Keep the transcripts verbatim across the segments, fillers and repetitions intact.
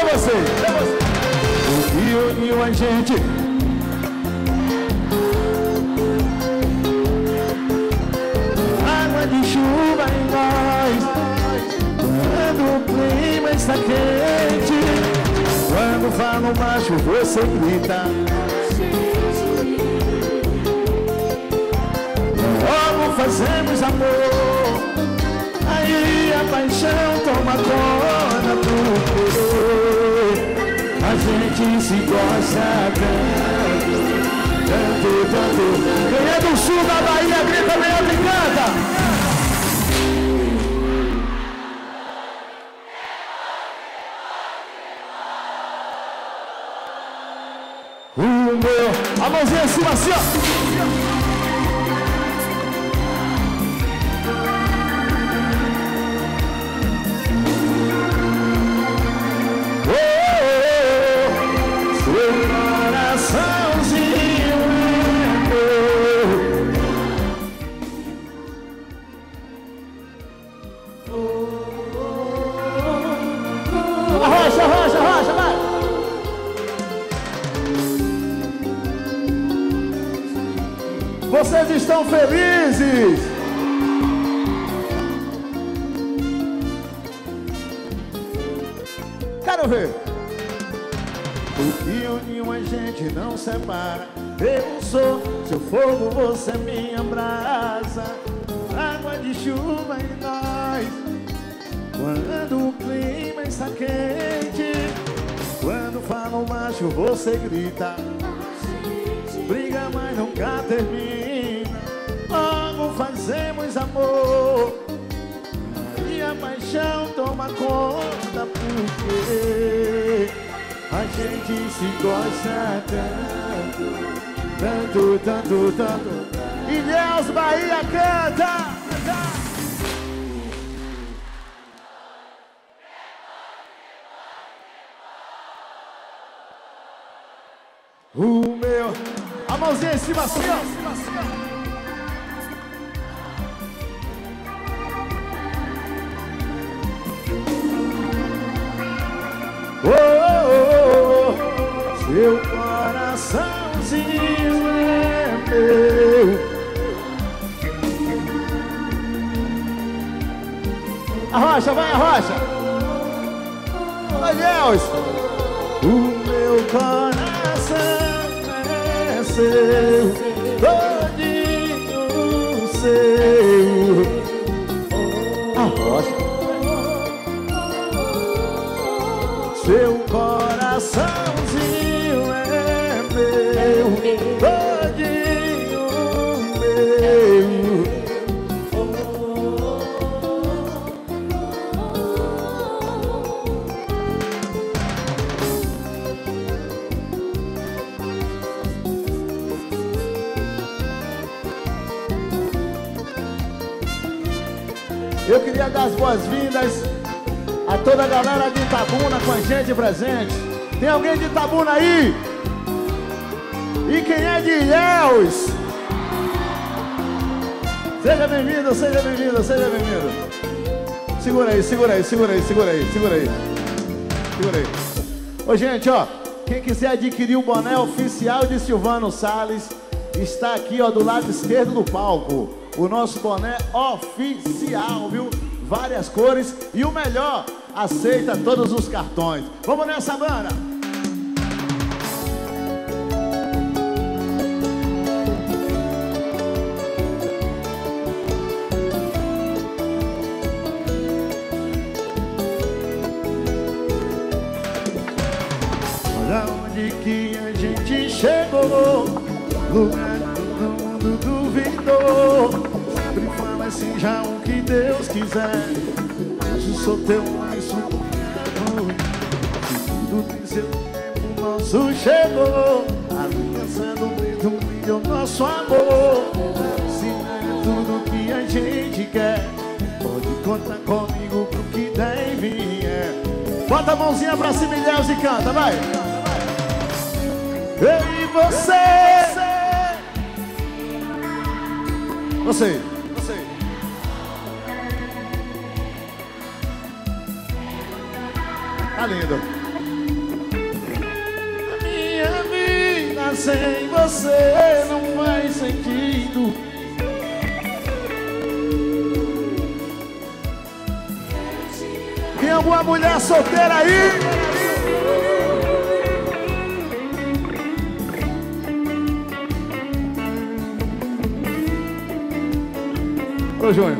vocês. O que uniu a gente? Água de chuva em nós, quando o clima está quente. Quando falo macho, você grita. Logo fazemos amor, aí a paixão toma conta, porque a gente se gosta tanto, tanto, tanto. Quem é do sul da Bahia, grita meio e canta. O meu, a mãozinha em cima assim, ó. Arrocha, arrocha, arrocha, vai! Vocês estão felizes? Quero ver. O que uniu a gente não separa. Eu sou seu fogo, você é minha brasa. Água de chuva em nós, quando o clima está quente. Quando fala o macho, você grita. Briga, mas nunca termina. Logo fazemos amor, e a paixão toma conta, porque a gente se gosta tanto, tanto, tanto, tanto. Ilhéus, Bahia, canta! O meu, a mãozinha em cima assim, ó. Oh, oh, oh, seu coraçãozinho é meu. Arrocha, vai, arrocha. Vai, Deus. O meu coração é seu, todinho seu. Arrocha. Seu coraçãozinho é meu, todinho meu. Eu queria dar as boas-vindas a toda a galera de Itabuna com a gente presente. Tem alguém de Itabuna aí? E quem é de Ilhéus? Seja bem-vindo, seja bem-vindo, seja bem-vindo. Segura aí, segura aí, segura aí, segura aí, segura aí. Segura aí. Ô, gente, ó, quem quiser adquirir o boné oficial de Silvano Salles, está aqui, ó, do lado esquerdo do palco. O nosso boné oficial, viu? Várias cores e o melhor, aceita todos os cartões. Vamos nessa, banda! Olha onde que a gente chegou, lugar que todo mundo duvidou. Sempre fala assim, já o que Deus quiser. Hoje sou teu mais suportado. Tudo tem seu tempo, nosso chegou. Aliança do dedo e o nosso amor. Se é tudo que a gente quer, pode contar comigo pro que der e vier. Bota a mãozinha pra cima, Ilhéus, e canta, vai! Eu e você! Você! Tá lindo. vida sem você não faz sentido. Tem alguma mulher solteira aí? Ô, Júnior.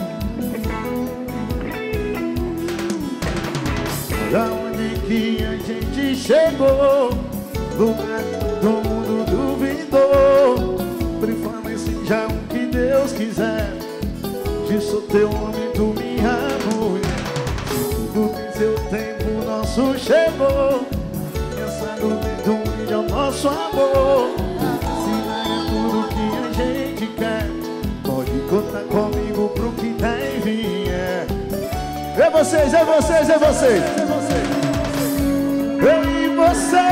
Olha onde que a gente chegou, lugar que todo mundo duvidou. Prefaleça o que Deus quiser, de sou teu homem, tu minha mulher. Tudo tem seu tempo, nosso chegou. Pensando dentro de é o nosso amor. Se não é tudo que a gente quer, pode contar comigo pro que tem vier. É vocês, é vocês, é vocês, é vocês. Eu e você.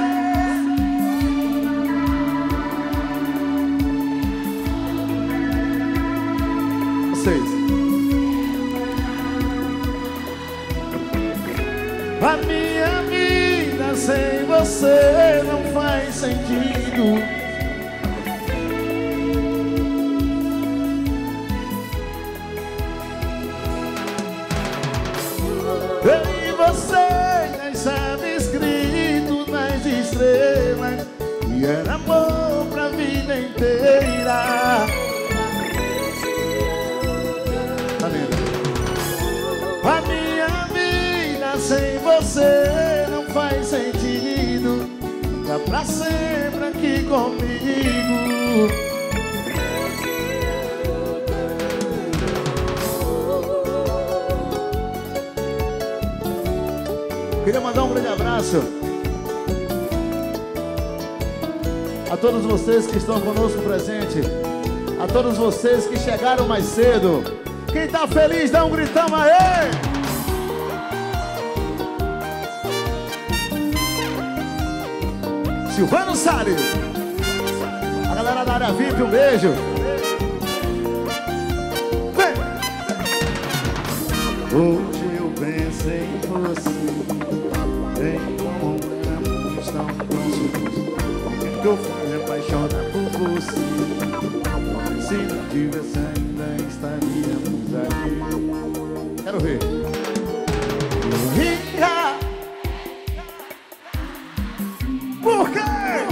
Vocês. A minha vida sem você não faz sentido. Eu e você já estava escrito nas estrelas e era amor pra vida inteira. A minha vida sem você não faz sentido. Fica pra sempre aqui comigo. Queria mandar um grande abraço a todos vocês que estão conosco presente, a todos vocês que chegaram mais cedo. Quem tá feliz, dá um gritão aí! Silvano Salles, a galera da área V I P, um beijo. Vem! Hoje eu pensei em você, em como éramos tão próximos. Porque eu fui apaixonado por você. Se não tivesse ainda estaríamos aqui. Quero ver. Ria. Por quê?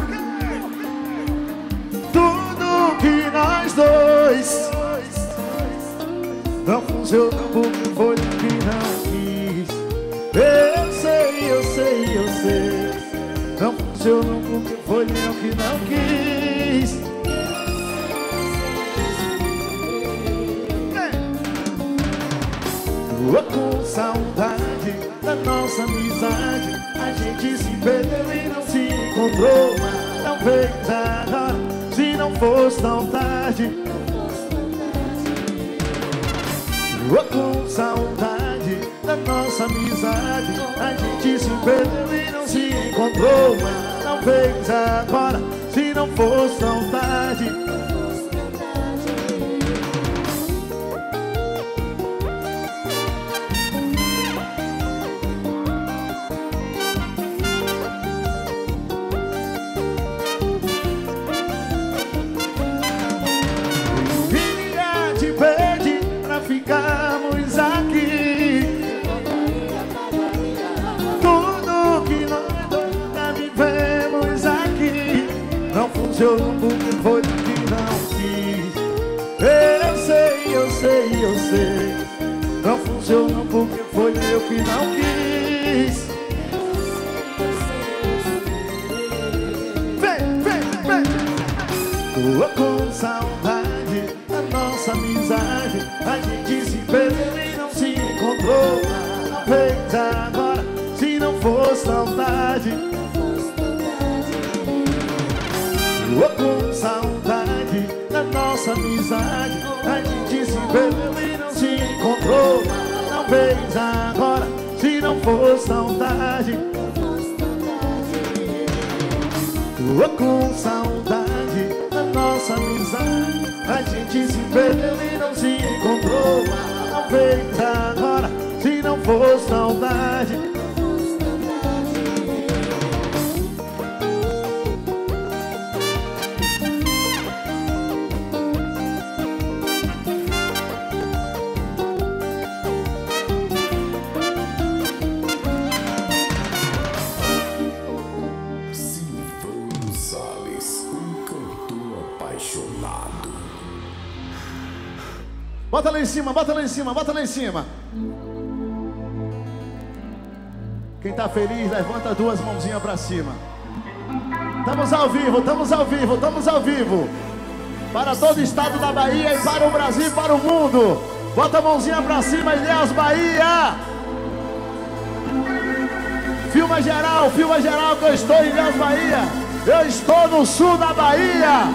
Tudo que nós dois não funcionou porque foi que não quis. Eu sei, eu sei, eu sei. Não funcionou porque foi eu que não quis. Tô com saudade da nossa amizade. A gente se perdeu e não se encontrou. Mas talvez agora, se não fosse tão tarde. Tô com saudade da nossa amizade. A gente se perdeu e não se encontrou. Mas talvez agora, se não fosse tão tarde. Ficarmos aqui. Tudo que nós dois já vivemos aqui não funcionou porque foi que não quis. Eu sei, eu sei, eu sei. Não funcionou porque foi eu que não quis. Vem, vem, vem. Tô com saudade da nossa amizade. A gente se perdeu e não se encontrou. Talvez agora, se não fosse saudade. Tô com saudade da nossa amizade. A gente se perdeu e não se encontrou. Talvez agora, se não fosse saudade. Tô com saudade da nossa amizade. A gente se perdeu e não se encontrou. Talvez agora, se não fosse saudade. Bota lá em cima, bota lá em cima, bota lá em cima. Quem tá feliz, levanta as duas mãozinhas pra cima. Estamos ao vivo, estamos ao vivo, estamos ao vivo. Para todo o estado da Bahia e para o Brasil e para o mundo. Bota a mãozinha pra cima, Ilhéus Bahia. Filma geral, filma geral que eu estou em Ilhéus Bahia. Eu estou no sul da Bahia.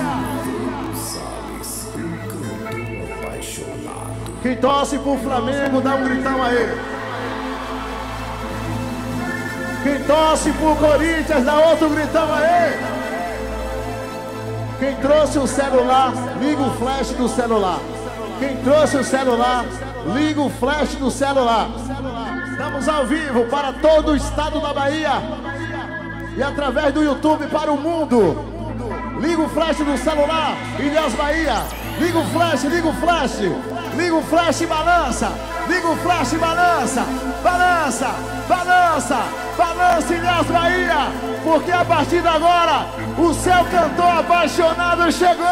Quem torce pro Flamengo, dá um gritão aí. Quem torce pro Corinthians, dá outro gritão aí. Quem trouxe o celular, liga o flash do celular. Quem trouxe o celular, liga o flash do celular. Estamos ao vivo para todo o estado da Bahia e através do YouTube para o mundo. Liga o flash do celular, Ilhéus Bahia. Liga o flash, liga o flash. Liga o flash e balança. Liga o flash e balança. Balança, balança, balança, Ilhéus Bahia. Porque a partir de agora, o seu cantor apaixonado chegou.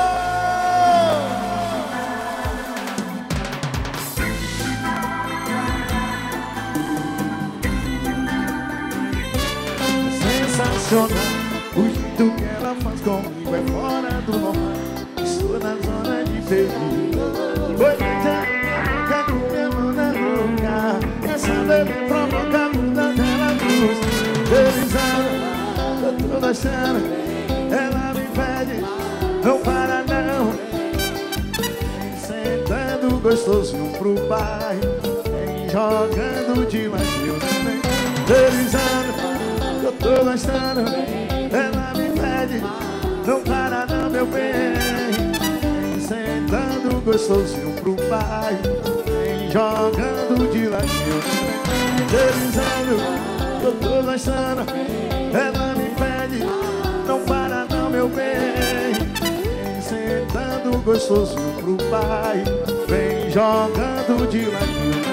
Sensacional, o jeito que ela faz comigo é fora do normal. Estou na zona de perigo. Oi, tá com minha mão na boca. Essa bebê provoca a bunda dela cruz. Deslizando, eu tô gostando. Ela me pede, não para não. Vem sentando gostosinho pro pai. Vem jogando de ladinho também. Deslizando, eu tô gostando, ela me pede, não para não, meu bem. Vem sentando gostosinho pro pai, vem jogando de ladinho. Deslizando, eu tô gostando, ela me pede, não para não, meu bem. Vem sentando gostosinho pro pai, vem jogando de ladinho.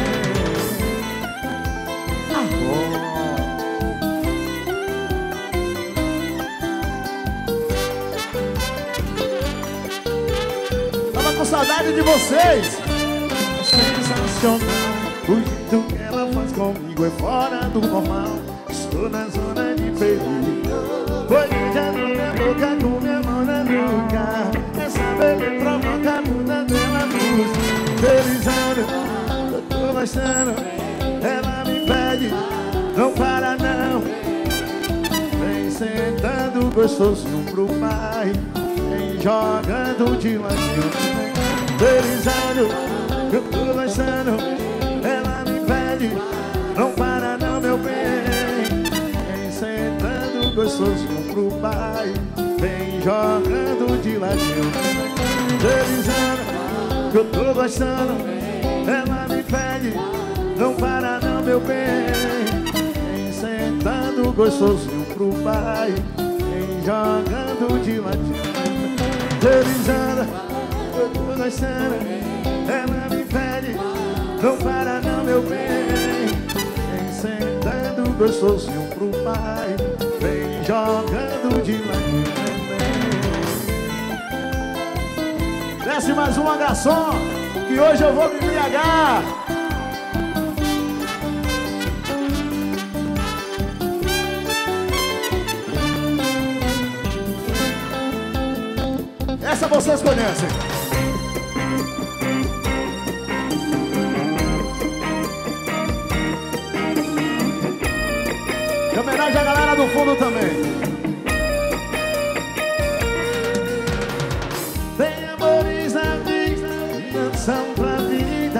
Com saudade de vocês. Sensacional, o jeito que ela faz comigo é fora do normal. Estou na zona de perigo. Foi já na minha boca com minha mão na nuca. Essa bebê provoca a bunda dela luz. Deslizando, eu tô gostando. Ela me pede, não para não. Vem sentando gostosinho pro pai. Vem jogando de ladinho. Deslizando, eu tô gostando. Ela me pede, não para não, meu bem. Vem sentando gostosinho pro pai. Vem jogando de ladinho. Deslizando, eu tô gostando. Ela me pede, não para não, meu bem. Vem sentando gostosinho pro pai. Vem jogando de ladinho. Deslizando, eu tô gostando, ela me pede, não para não, meu bem. Vem sentando gostosinho pro pai, vem jogando de ladinho. Desce mais uma, garçom, que hoje eu vou me embriagar. Essa vocês conhecem. Em homenagem à galera do fundo também. Tem amores na vida que não são pra vida.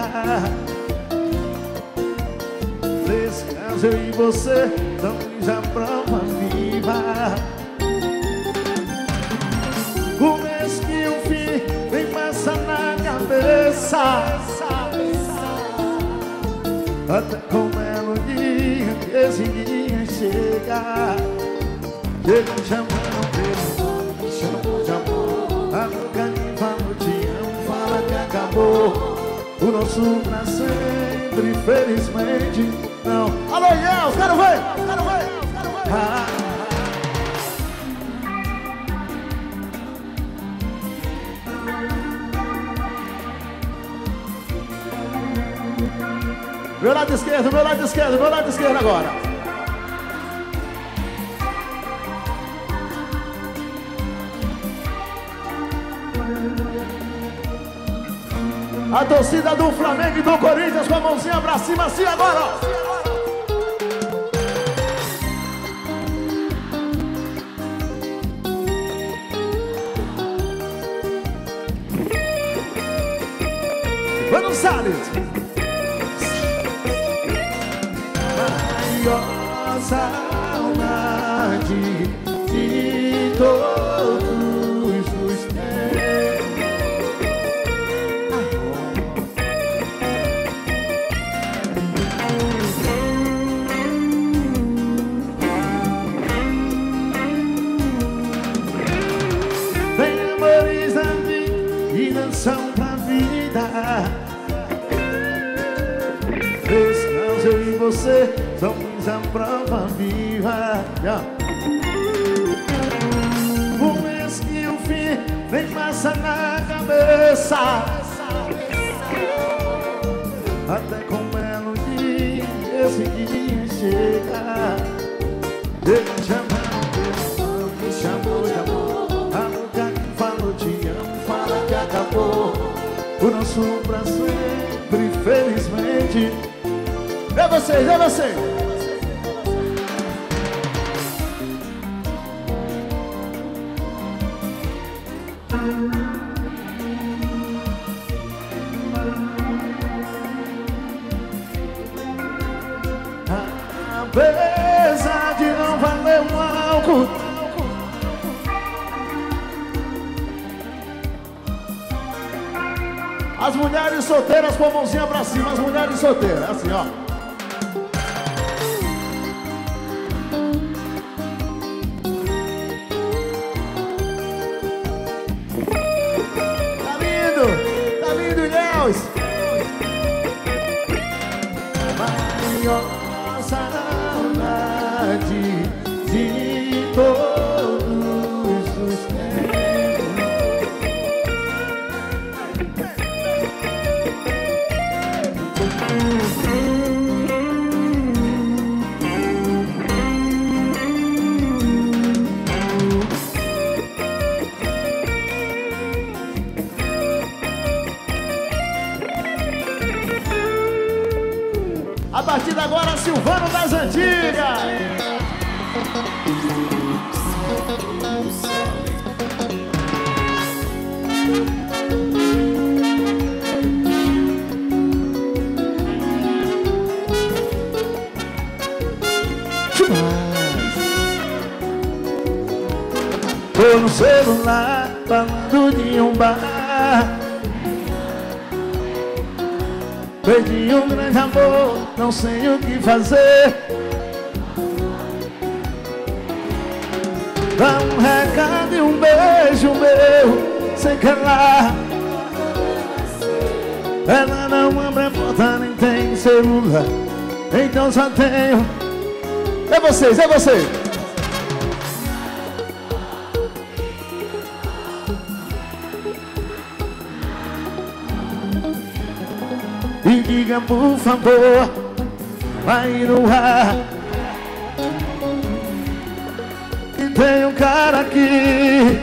Nesse caso eu e você estamos à prova viva. O mês que o fim vem passar na cabeça. Até com melodia que esse dia chega. Chega chamando pelo nome, chama de amor. A boca me fala, te amo, fala que acabou. O nosso pra sempre, felizmente não. Alô, Ilhéus, quero ver, quero ver, quero ver. Ah. Meu lado esquerdo, meu lado esquerdo, meu lado esquerdo agora. A torcida do Flamengo e do Corinthians com a mãozinha pra cima, assim agora, ó. Buenos Aires. Maior saudade de todos os tempos. Tem amores da vida e não são pra vida. Deus, eu e você somos a prova viva. Yeah. Por mês que o fim nem passa na cabeça, até com um belo dia esse dia chega. Ele te amou, me chamou de amor. A boca que falou te amo, fala que acabou o nosso pra sempre, felizmente. É vocês, é vocês. Apesar de não valer um álcool, as mulheres solteiras com a mãozinha pra cima, as mulheres solteiras, assim, ó. Tá lindo, tá lindo, Ilhéus. Maior saudade de todos os tempos. A partir de agora, Silvano das Antigas. Tô no celular, falando de um bar. Perdi um grande amor, não sei o que fazer. Dá um recado e um beijo meu, sei que ela Ela não abre a porta, nem tem celular, então só tenho. É vocês, é vocês. E diga por favor, vai no ar, que tem um cara aqui.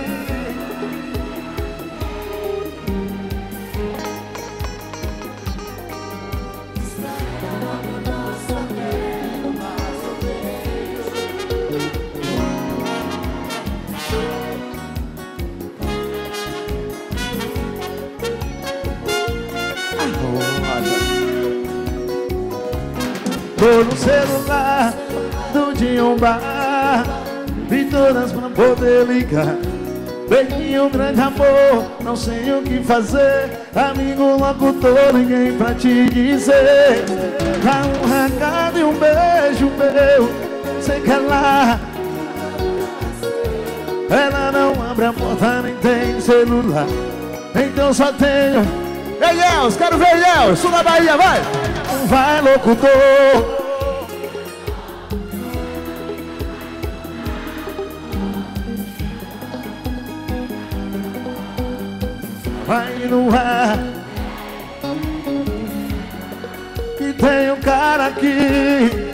Tô no celular do de um bar, vi todas pra poder ligar. Perdi um grande amor, não sei o que fazer. Amigo locutor, ninguém pra te dizer. Dá um recado e um beijo meu, sei que ela Ela não abre a porta, nem tem celular, então só tenho. Ei, Yels, quero ver Yels, sul da Bahia, vai! Vai, locutor! Vai no ar, que tem um cara cara aqui.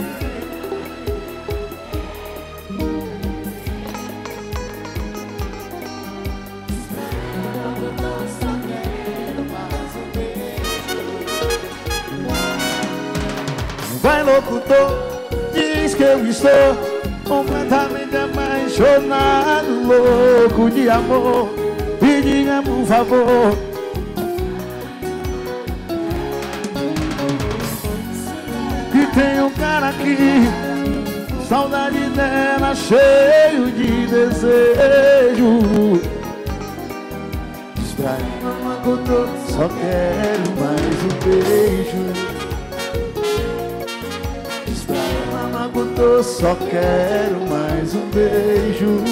Vai, locutor, diz que eu estou completamente apaixonado, louco de amor. E diga, por favor, que tem um cara aqui, saudade dela, cheio de desejo. Diz pra ela, locutor, só quero mais um beijo. Eu só quero mais um beijo.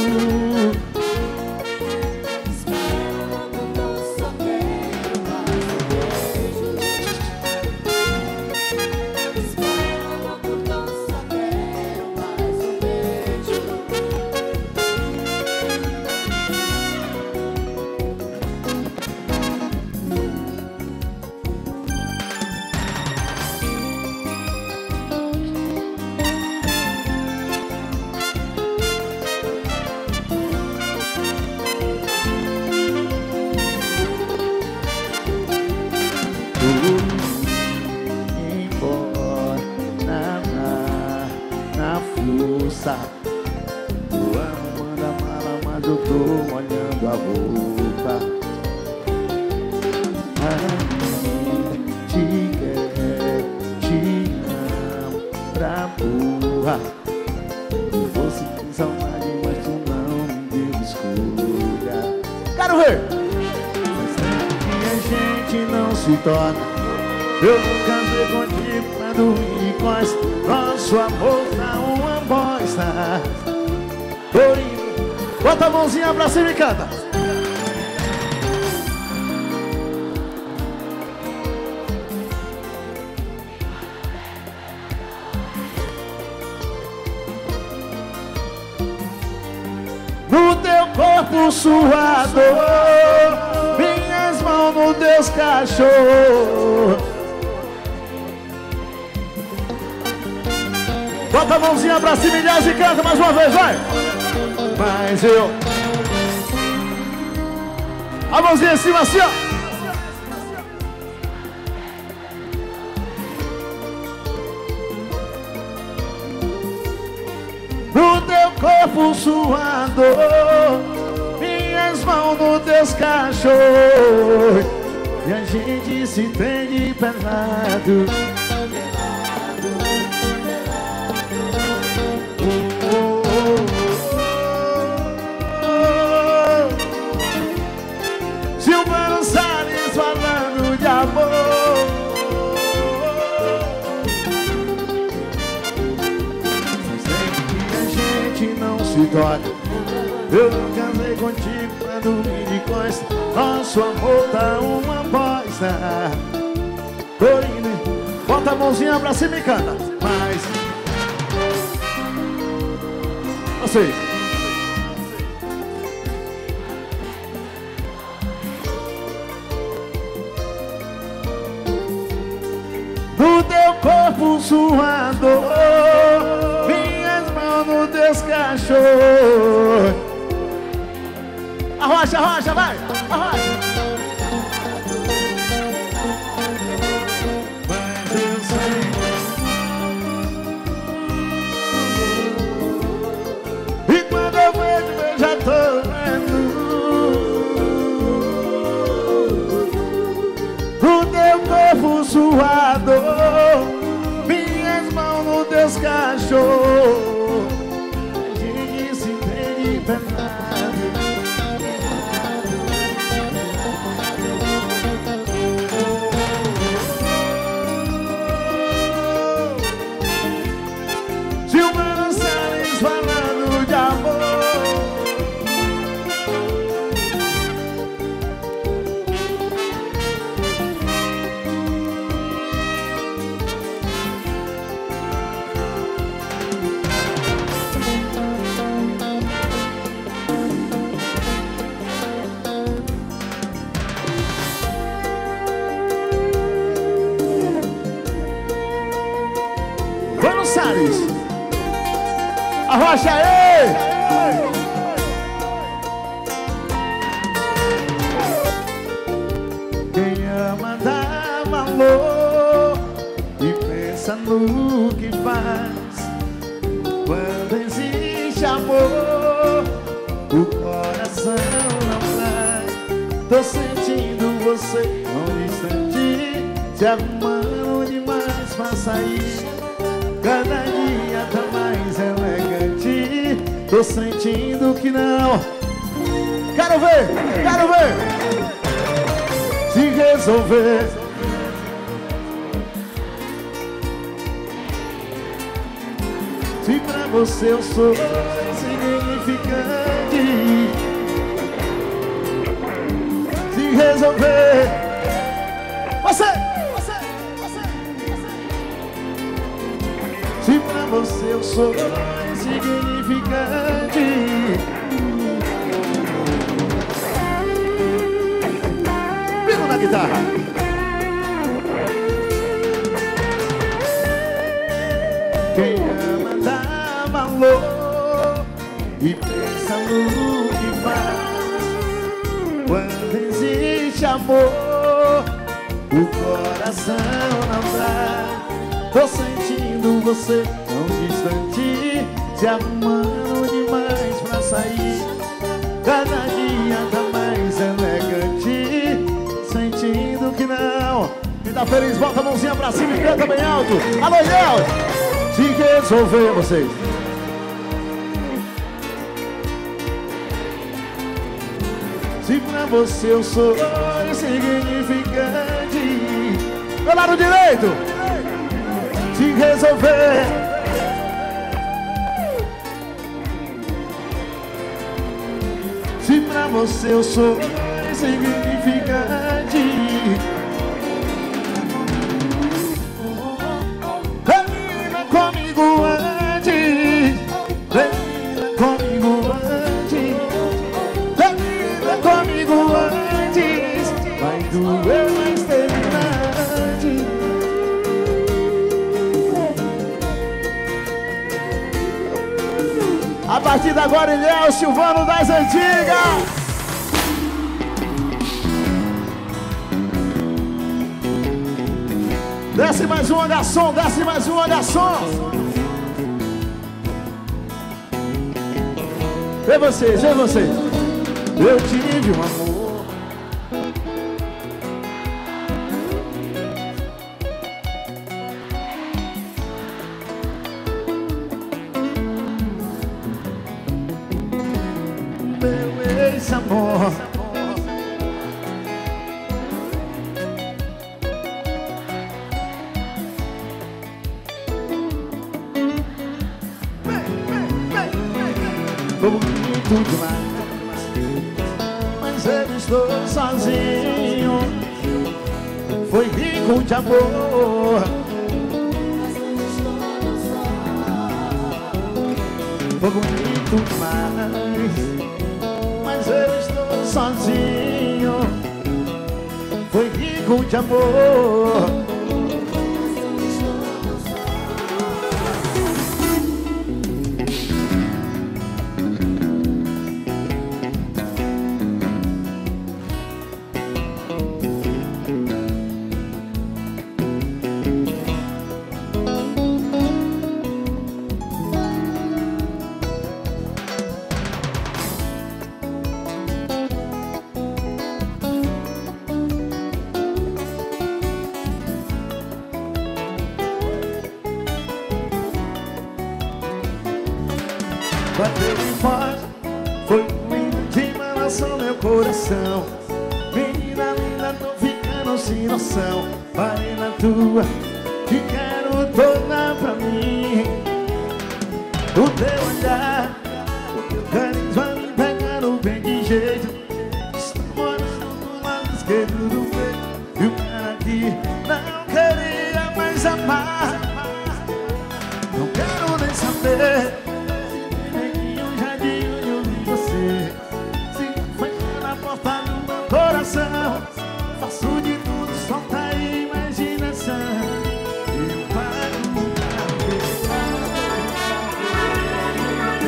Só quero mais um beijo. Só quero mais um beijo. Eu amo a mala, mas eu tô molhando a roupa. Ai, te quero, te amo pra porra. Eu vou sentir saudade, mas tu não me deu escolha. Quero ver! Mas que a gente não se toca. Eu nunca casei contigo pra dormir com as. Nosso amor tá uma bosta. Torinho, bota a mãozinha pra cima e canta. No teu corpo suador, minhas mãos no teus cachorros. Bota a mãozinha pra cima e canta mais uma vez, vai! Mas eu... A mãozinha em cima assim, ó! No teu corpo suador, minhas mãos nos teus cachorros, e a gente se entende pelado. Silvano Salles falando de amor. Sei que a gente não se toca. Eu não casei contigo pra dormir de costa. Nosso amor tá uma bosta. Corine, bota a mãozinha pra cima e canta. Mas vocês. No teu corpo suador, minhas mãos nos teus cachorros. Arrocha, arrocha, vai! Arrocha! Mas eu sei. E quando eu vejo, eu já tô vendo. No teu corpo suador, minhas mãos nos teus cachorros, a gente se entende pelado. Silvano Salles falando de amor. Rocha aí! Quem ama dá valor e pensa no que faz. Quando existe amor, o coração não dá. Tô sentindo você tão distante, se arrumando demais pra sair. Cada dia tá mais elegante. Tô sentindo que não. Quero ver, quero ver. Se resolver. Se pra você eu sou insignificante. Se resolver. Você, você, você, você. Se pra você eu sou insignificante. Pino na guitarra. Quem ama dá valor e pensa no que faz. Quando existe amor, o coração não dá. Tô sentindo você tão distante, se arrumando demais pra sair. Cada dia tá mais elegante, sentindo que não. Quem tá feliz, bota a mãozinha pra cima e canta bem alto. Alô, Léo! Se resolver, vocês. Se pra você eu sou insignificante. Meu lado direito. Se resolver. Se pra você eu sou insignificante. Comigo antes, termina comigo antes, termina comigo antes, vai doer, mas termina antes. A partir de agora ele é o Silvano das antigas. Desce mais um, garçom, desce mais um, garçom. Vê vocês, vê vocês. Eu tive um amor. Meu ex-amor. Foi muito demais, mas eu estou sozinho. Foi rico de amor. Foi muito demais, mas eu estou sozinho. Foi rico de amor. Bateu em voz, foi lindo de balançou meu coração. Menina linda, tô ficando sem noção. Parei na tua, te quero toda pra mim. O teu olhar, o teu carisma me pegando bem de jeito. Estou morando do lado esquerdo do peito. E o cara aqui não queria mais amar. Não quero nem saber. Faço de tudo, solta a imaginação. Eu pago pra ver.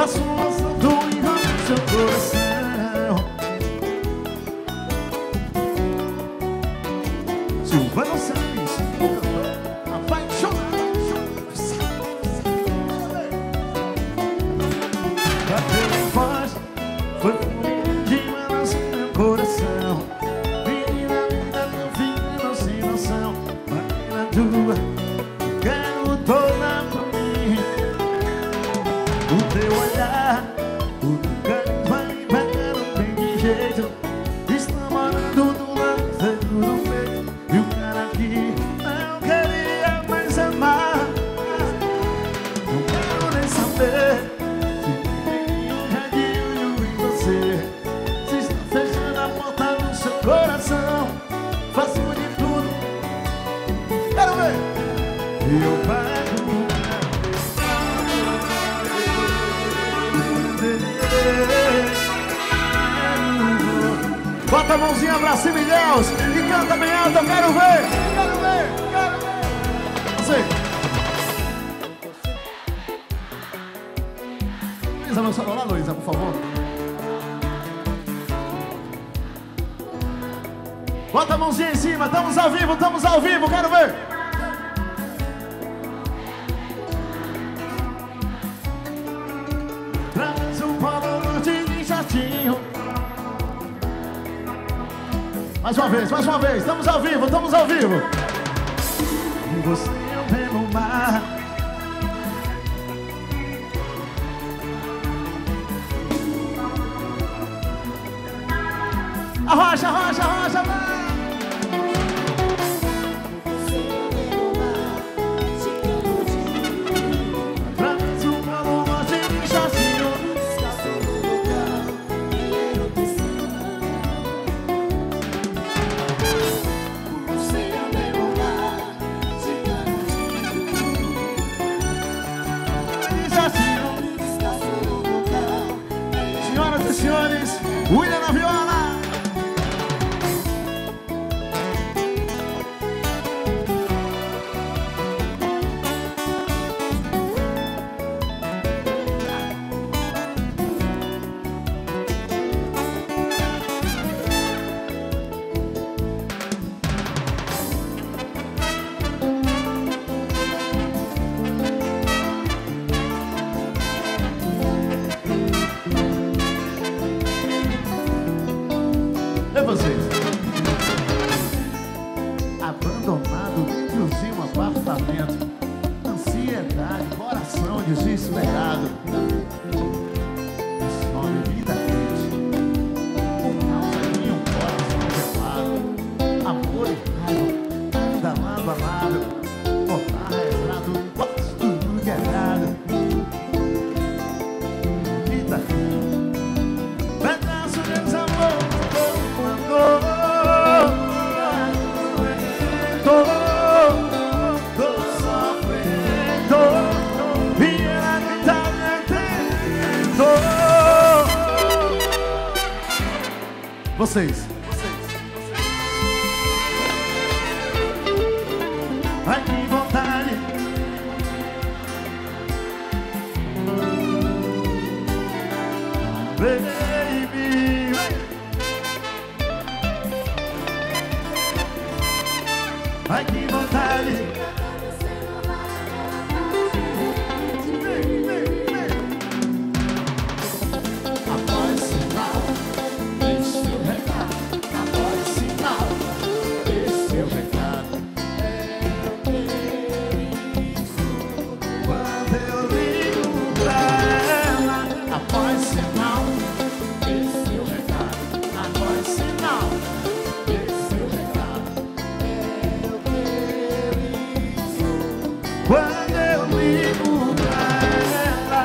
faço um assalto e roubo seu coração. Silvano Santos, apaixonado. Bateu em voz, foi fluir de manas no meu coração. Menina linda, meu filho, sem noção. Menina tua, quero toda pra mim. O teu olhar, o teu canto vai pegar, não tem de jeito. Está morando do lado do peito. E o cara aqui não queria mais amar. Não quero nem saber se tem um radinho em você. Se está fechando a porta do seu coração, faço de tudo. Quero ver. E eu pago. Bota a mãozinha pra cima e Deus e canta bem alto, eu quero ver, quero ver, quero ver. Você. Luísa, meu celular, Luísa, por favor. Bota a mãozinha em cima, estamos ao vivo, estamos ao vivo, quero ver. Traz um polo norte de jardim. Mais uma vez, mais uma vez, estamos ao vivo, estamos ao vivo. E você é o belo mar. Arrocha, arrocha, arrocha, vai. Traz um polo norte de jardim. Senhoras e senhores, William na viola. É vocês. Abandonado dentro de um apartamento. Ansiedade, coração desesperado. Só bebida quente. Por causa de um coração gelado. Amor e raiva, anda lado a lado. Botar regrado, quase tudo quebrado. Vida quente. Pedaço de desamor. Vocês, vocês, ai que vontade. Baby, ai que vontade. Após sinal, esse é o recado. Após sinal, esse é o recado. Quando eu ligo pra ela, após sinal, esse é o recado. Após sinal, esse é o recado. Quando eu ligo pra ela,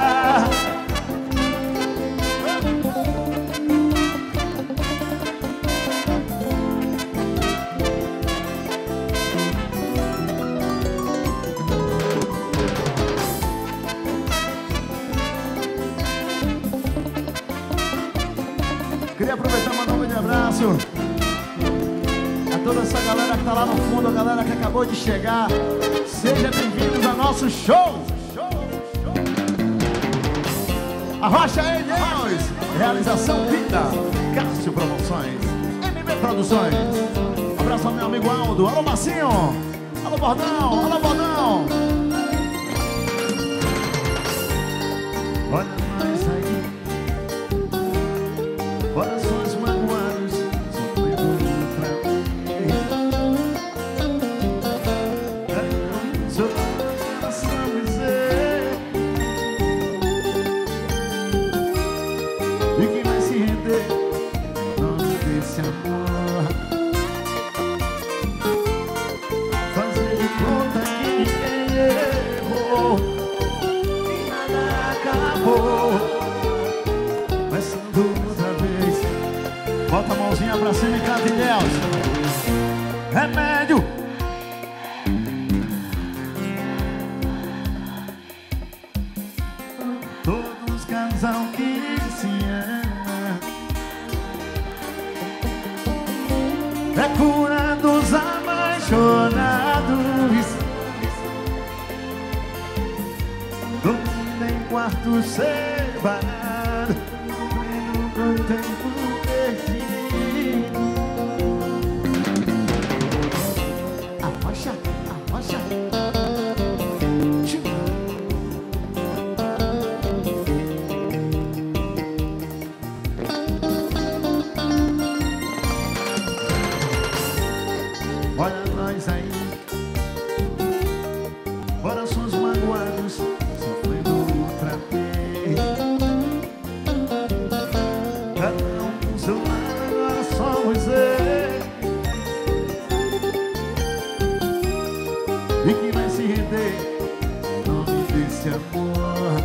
queria aproveitar e mandar um grande abraço a toda essa galera que tá lá no fundo, a galera que acabou de chegar. Sejam bem-vindos ao nosso show. Show, show. Arrocha aí, Deus. Realização Vida. Cássio Promoções. M B Produções. Um abraço ao meu amigo Aldo. Alô, Marcinho. Alô, Bordão. Alô, Bordão. Olha nós aí. Corações magoados, sofrendo pra mim. Seu coração dizer. E quem vai se render no nome desse amor? Fazer de conta que ninguém errou e nada acabou. Bota a mãozinha pra cima e canta em Deus. Remédio. Todos casal que se ama é cura dos apaixonados. Dormindo em quarto separado, com tempo perdido. Arrocha, arrocha. Olha nós aí, corações magoados, sofrendo outra vez. Cada um com seu lado, agora somos eles. E quem vai se render em nome desse amor?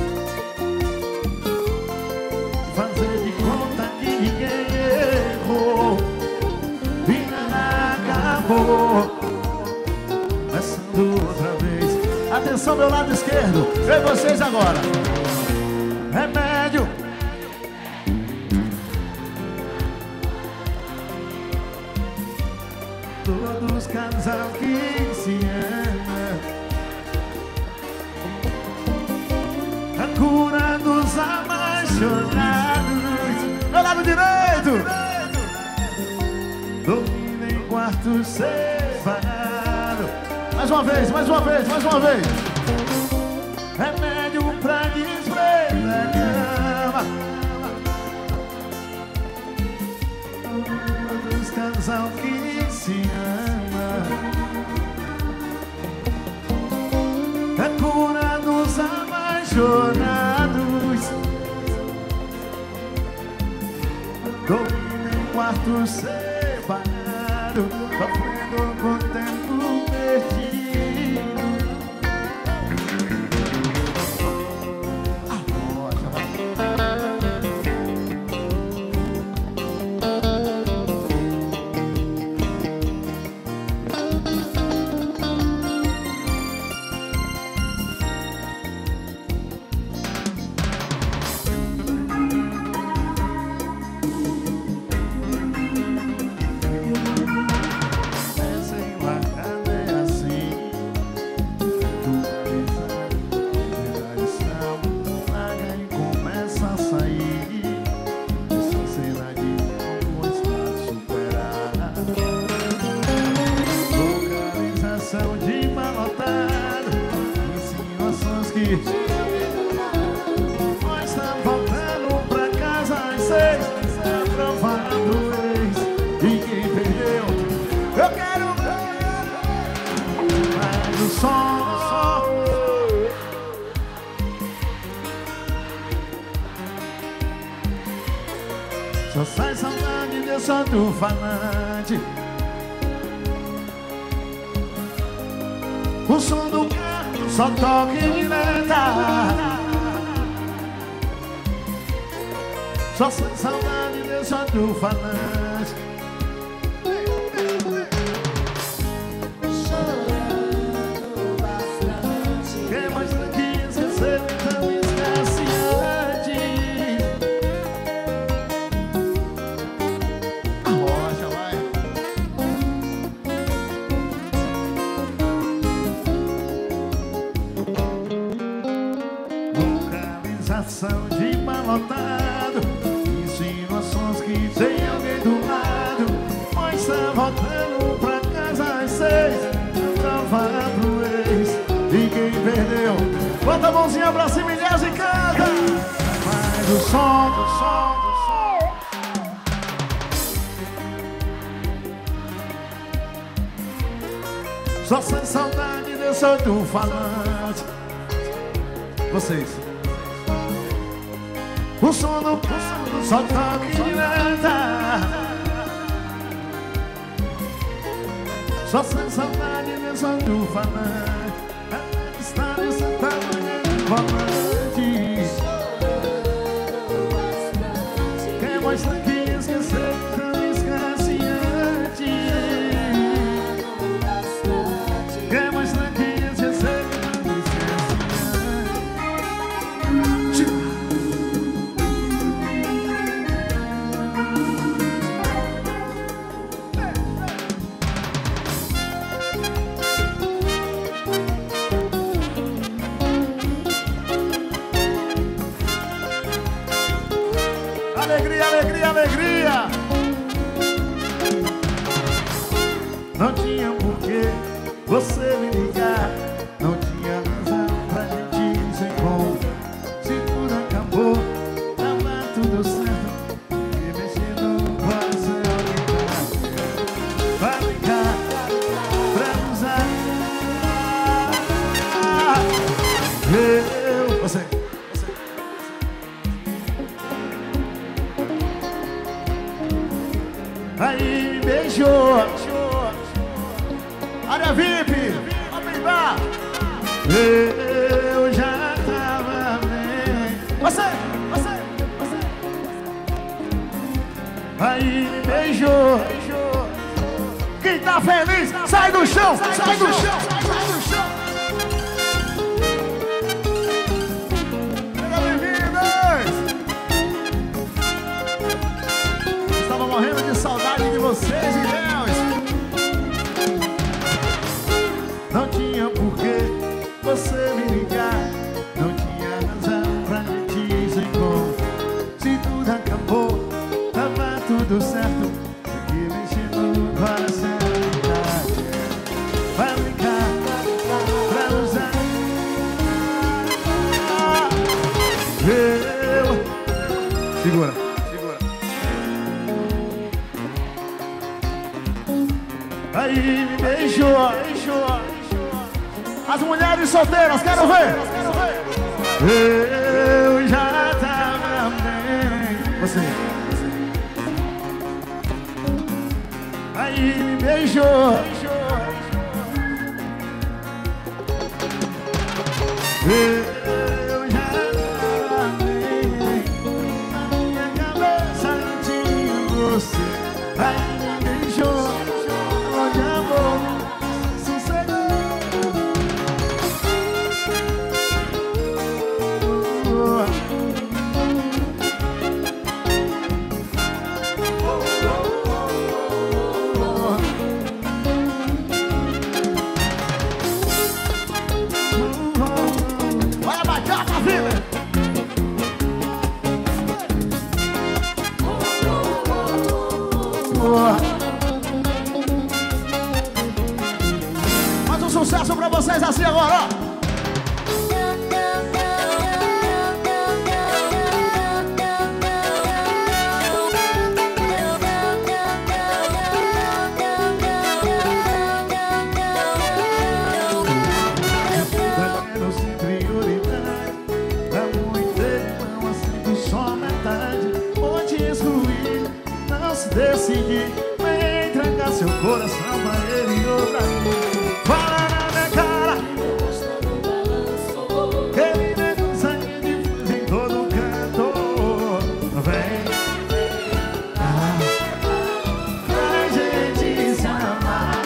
Fazer de conta que ninguém errou e nada acabou. Começando outra vez. Atenção, meu lado esquerdo. Vem vocês agora. Remédio. Todos casal que se ama, a cura dos apaixonados. Meu lado direito. Dormindo em quarto separado. Mais uma vez, mais uma vez, mais uma vez. Remédio pra desver da cama. Todos casal que se ama, a cura dos apaixonados. Dormindo em quarto separado, sofrendo com o tempo perdido. Nós estamos voltando pra casa às seis, aprovado ex. E quem perdeu, eu quero mais o som. Só sai saudade de som do falante, o som do carro só toca em direta. Só sai saudade de som do falante. Chorando bastante. Quem mais que esquecer, então esquece antes. Arrocha, vai. Localização sensação de malotado, insinuações que tem alguém do lado. Mas tá voltando pra casa às seis, pra falar pro ex. E quem perdeu, bota a mãozinha pra cima, Inês, e canta. Faz o som, do som, do som. Só sem saudade desse outro falante. Vocês. O som do carro só toca direta. Só sem saudade desse outro falante. Está nesse tamanho de volante. Quer mostrar que esquecer, não esquece antes. Quer mostrar que esquecer, não esquece antes. Alegria, alegria, alegria. Não tinha porquê você me ligar, não tinha razão pra gente se encontrar. Se tudo acabou, tava tudo certo. E mexer no coração vai brincar, pra usar. Eu, você. Aí me beijou, área V I P, open bar. Eu já tava bem. Você, você, você. Aí me beijou. Quem tá feliz, sai do chão, sai do chão, sai do chão. Sejam bem-vindos. Estava morrendo de saudade de vocês, Deus. Não tinha porquê você me ligar, não tinha razão pra gente se encontrar. Se tudo acabou, tava tudo certo. Aqui mexendo no coração. Vai brincar, pra usar. Eu. Segura. Aí me beijou, beijou. As mulheres solteiras, quero ver. Eu já tava bem. Você. Aí me beijou. Eu já tava bem. Na minha cabeça não tinha você. Aí me beijou. De amor, sossego. Olha a batata, vida. Sucesso pra vocês assim agora, ó. Quero ser prioridade, amor inteiro, não aceito só metade. Pode excluir, não se decidir. Vem trancar seu coração pra ele ou pra mim. Fala na minha cara, ele nega um sangue de fuzil em todo canto. Vem ah, pra gente se amar.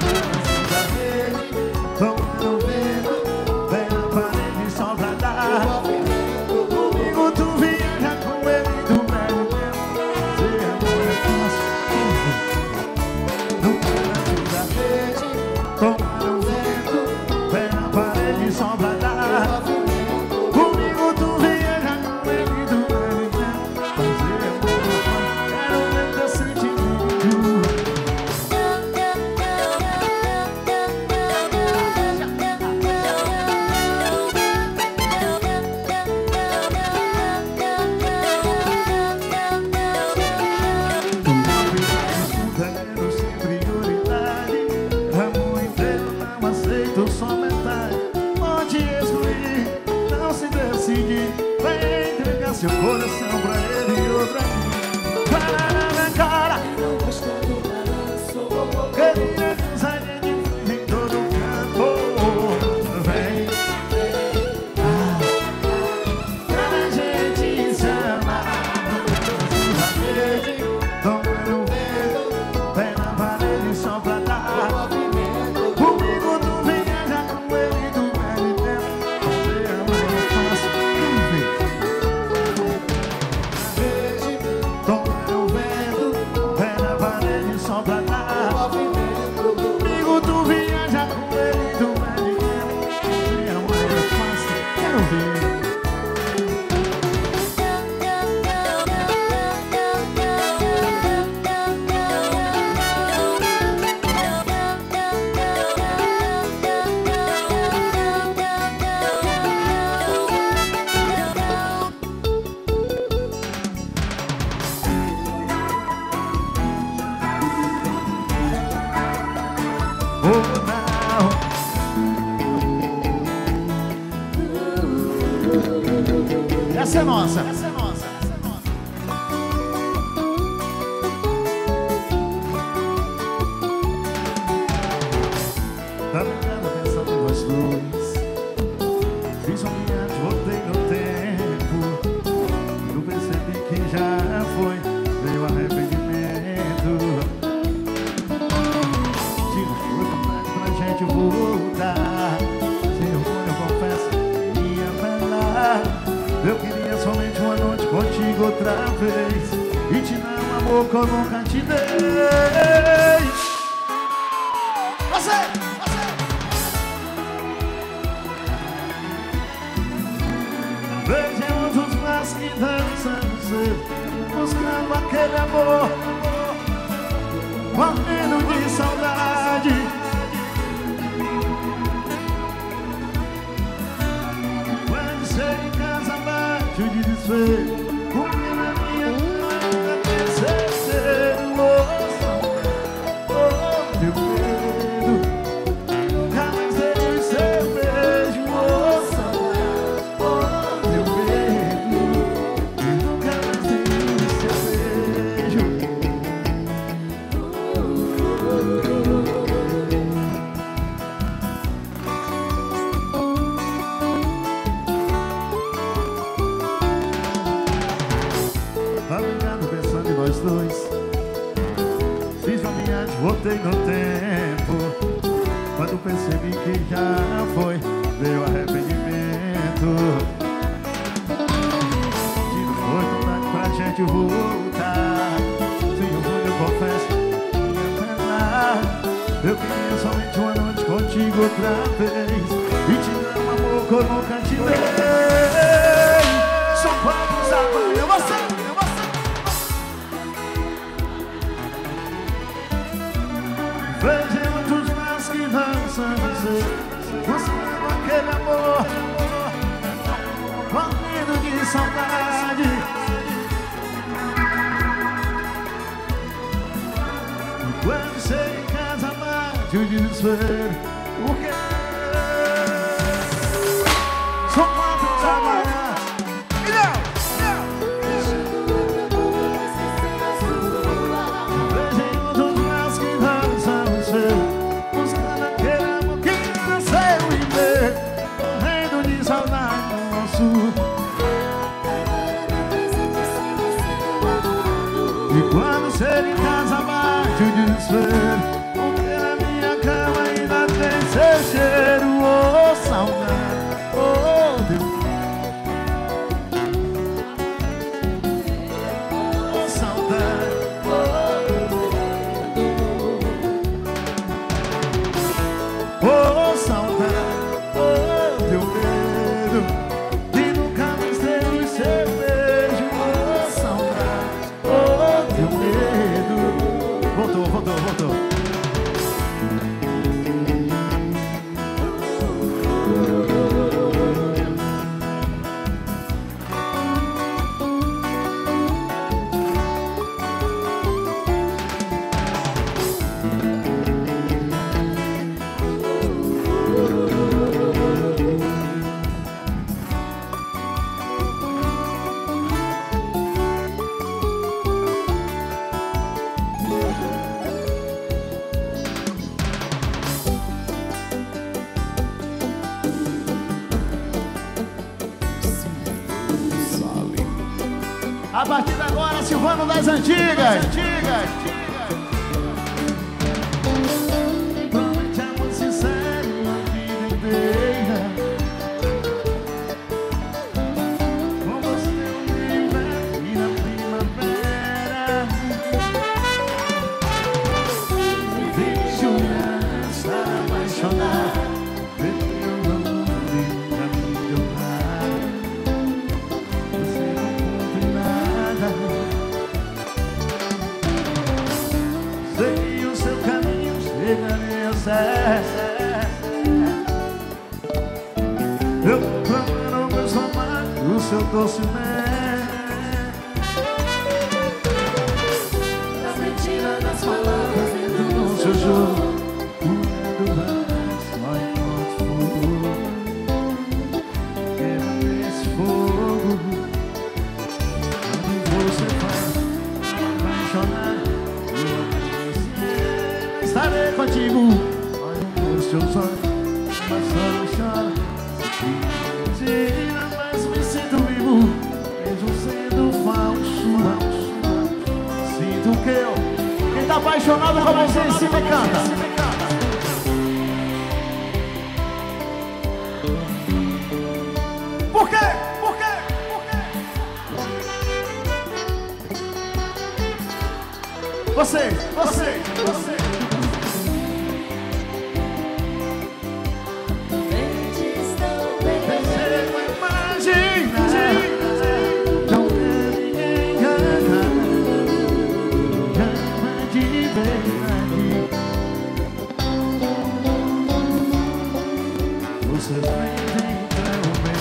Tomando vento, vem na parede só pra dar. Comigo tu viaja, com ele tu pega o tempo. Ser amor é fácil, não quero nada a ver. sou só metade. Pode excluir, não se decidir. Vem entregar seu coração pra ele e outra aqui. Para na minha cara. Não gosta do balanço. Queria que os aliens em todo canto. Vem ah, pra gente se amar. Toma no vento, pé na parede só pra dar. Comigo tu viaja, com ele tu perde tempo. Você ama, eu faço, quem vê? Toma no vento, pé na parede só pra dar. Comigo tu viaja, com ele tu perde tempo. Você ama, eu faço, quero ver. Oh, não. Essa é nossa. Essa é nossa. Essa é nossa. Tá ligado pensando em nós dois. Fiz uma viagem, voltei no tempo. Eu percebi que já foi. Veio arrependimento. Gente voltar, sem orgulho eu confesso, ia falar. Eu queria somente uma noite contigo outra vez e te dar um amor que eu nunca te dei. Você, você. Vejo outros mais que dançando, buscando aquele amor, morrendo de saudade. Em casa bate o desespero, porque na minha vida pensei ser oh, teu medo. Nunca mais dei o seu beijo, oh, oh, teu medo. Nunca mais dei o seu beijo. Tá ligado pensando em nós dois. Fiz uma viagem, voltei no tempo. Quando percebi que já foi, veio arrependimento. Que não foi vontade pra gente voltar. Sem orgulho eu confesso, ia penar. Eu queria somente uma noite contigo outra vez e te dar um amor que eu nunca te dei. São quantos amanhã eu você. Vejo outros mais que dançam buscando aquele amor, morrendo de saudade. Quando sei em casa bate o desespero, porque são quatro da manhã e não. Buscando aquele amor que nasceu em mim, morrendo de saudade do nosso. E quando ser em casa bate o desespero, porque na minha cama ainda tem seu cheiro. Oh, saudade, oh, Deus. Oh, saudade, oh, saudade, oh, teu medo de nunca mais ter o seu beijo. Oh, saudade, oh, teu medo. Voltou, voltou, voltou. A partir de agora, Silvano das Antigas. Antigas. Promete amor sincero a vida inteira. Com você no inverno e na primavera. Me chorar, estar apaixonado. Ver teu amor pra me jogar. Você não cumpre nada. Sei o seu caminho, chegarei ao céu. Eu procuro meus amantes, o seu doce mel. Das mentiras, das palavras e do No seu jogo, o medo vai só enquanto fogo. Quero esse fogo. Quando você faz apaixonar, eu estarei contigo. Olho nos seus olhos, mas só não chora. Se tira, mas me sinto vivo, mesmo sendo falso. Sinto que eu, quem tá apaixonado com você, se me canta. Por quê? Por quê? Por quê? Você, você, você. mentes tão bem. Você não imagina. Não quero ninguém enganar. Ama de verdade. Você vai entrar bem.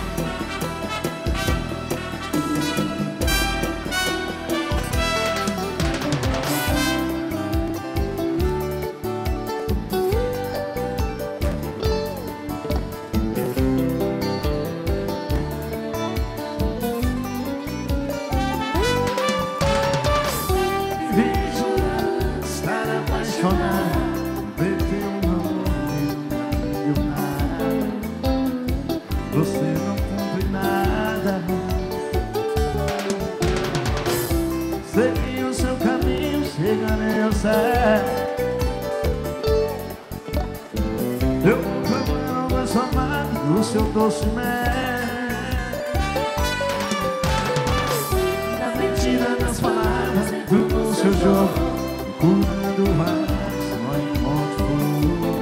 Vejo estar apaixonado, ver teu amor e não nada. Você não cumpre nada. Sei o seu caminho, chegarei ao céu. Eu procuro mais amado do seu doce mel. Das mentiras, das palavras e do Do seu jogo, curando mais, só encontro fogo.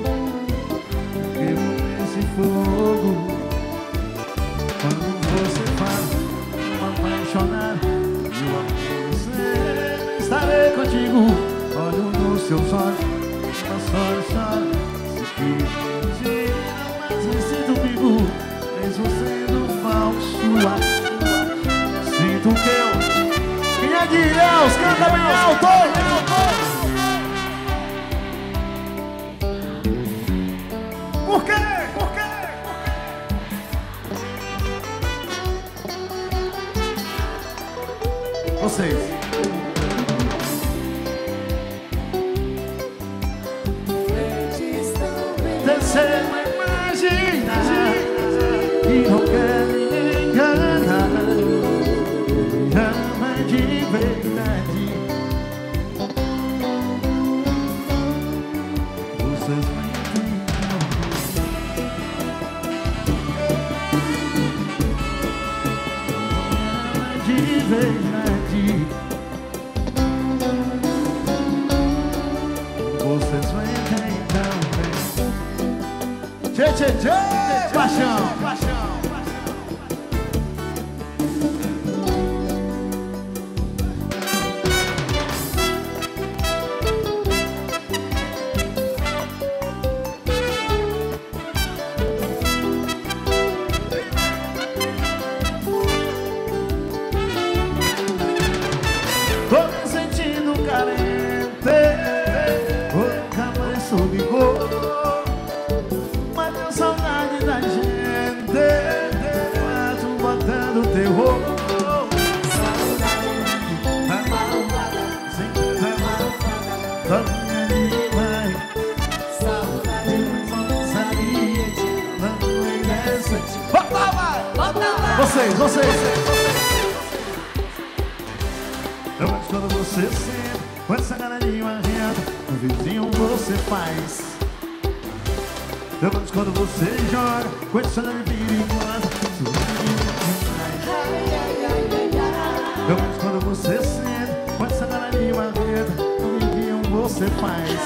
Vivo nesse fogo. Quando você fala, apaixonado, eu amo você. Estarei contigo, olho nos seus olhos, mas só choro. Se pedir, mas me sinto vivo, mesmo sendo falso. Sinto que eu. Quem é de Ilhéus, canta bem alto! Por quê? Por quê? Vocês. mentes tão bem. Você não imagina que não quer me enganar. Me ama de verdade. Vocês me entendam. Me ama de verdade. Vocês me entendam bem. Tchê, tchê, tchê, paixão, paixão. Tô me sentindo carente, nunca mais soube cor. Mas deu saudade da gente, quase botando terror. Saudade da malvada, sem da malvada, da minha demais. Saudade não sabia de não é dessa. Bota, vai! Bota, vai! Vocês, vocês, vocês. você senta, com essa cara de marrenta, o vizinho você faz. Eu gosto quando você joga, com essa cara de perigosa, eu gosto quando você senta, com essa cara de marrenta, o vizinho você faz.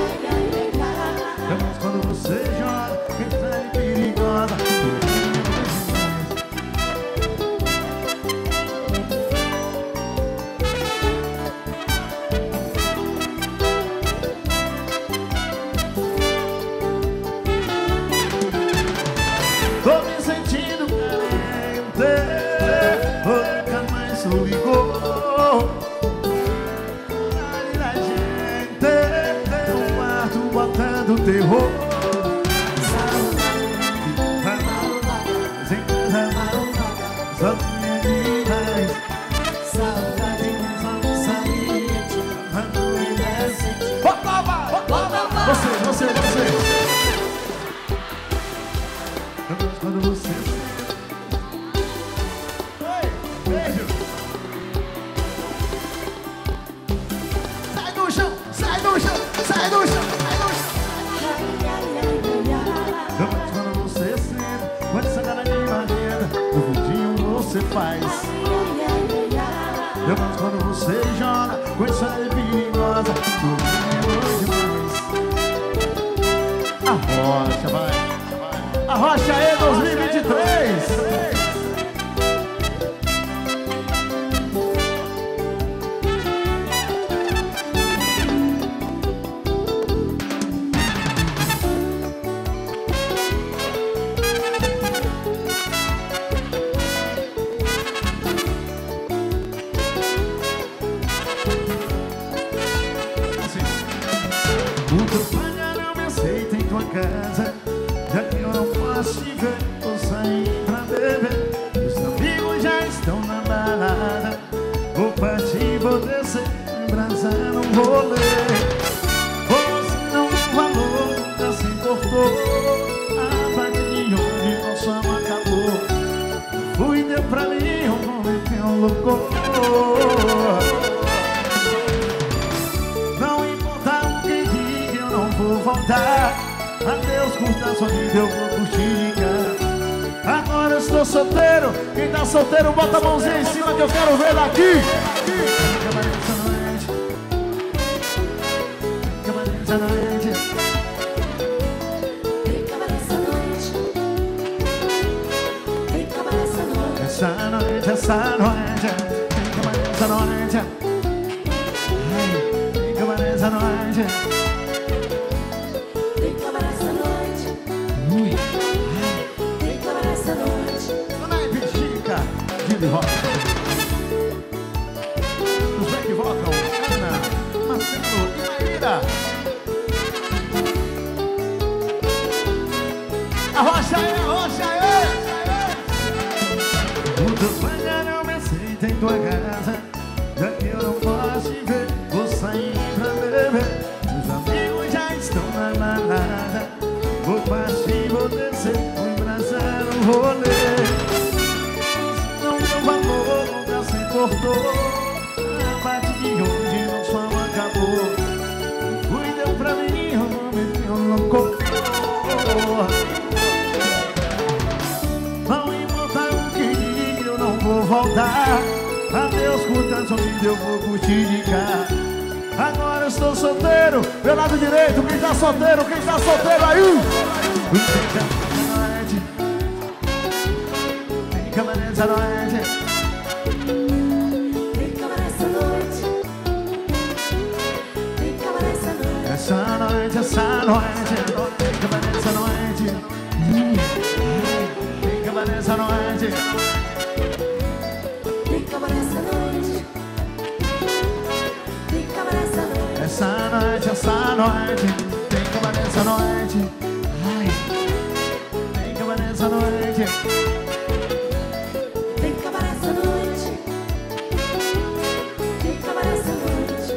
Eu gosto quando você joga, com essa cara de perigosa. Tô me sentindo carente, nunca mais se ligou. A gente tem um quarto botando terror. Sozinha demais, saudade não sabia te amando e decente. Você, você, você. Quando você oi, beijo. Sai do chão, sai do chão, sai do chão, sai do chão. Eu gosto quando você senta, com essa cara de maneira, o vidinho você faz. Eu gosto quando você joga, com essa cara perigosa, tudo demais. A rocha vai. A Rocha E dois mil e vinte e três. O teu pai não me aceita em tua casa, já que eu não posso te ver, vou sair pra beber. Os amigos já estão na balada, vou partir, vou descer, embrasar um rolê. Você não deu valor, nunca se importou, a partir de hoje nosso amor acabou. Fui, deu pra mim, um nome que enloucou. Não importa o que diga, eu não vou voltar. Adeus, curta sua vida, eu vou curtir. Agora eu estou solteiro. Quem tá solteiro, bota a mãozinha em cima que eu quero ver daqui. Fica mais essa noite, fica mais essa noite, Fica mais essa noite, fica mais essa noite. essa noite, essa noite, fica mais essa noite, ai, fica mais essa noite. Fica mais essa noite, Ui, fica mais essa noite. Dona Ibichica, Gilly Rock, os back vocal, Ana, Marcelo e Maíra. A Rocha é, a Rocha é. O teu pai já não me aceita em tua casa, já que eu não posso te ver, vou sair pra beber. Os amigos já estão na balada, vou partir, vou descer, vou embrasar um rolê. Não deu valor, nunca se importou, a partir de hoje nosso amor acabou. Fui, deu pra mim, o nome que enloucou. Não importa o que diga, eu não vou voltar. Adeus, curta sua vida, eu vou curtir de cá. Agora eu estou solteiro, meu lado direito, quem tá solteiro, quem tá solteiro aí? Fica mais essa noite, Fica mais essa noite, fica mais essa noite. essa noite, essa noite, fica mais essa noite, fica mais essa noite, Fica mais essa noite, fica mais essa noite. essa noite, essa noite, fica mais essa noite, ai, fica mais essa noite. Fica mais essa noite, fica mais essa noite.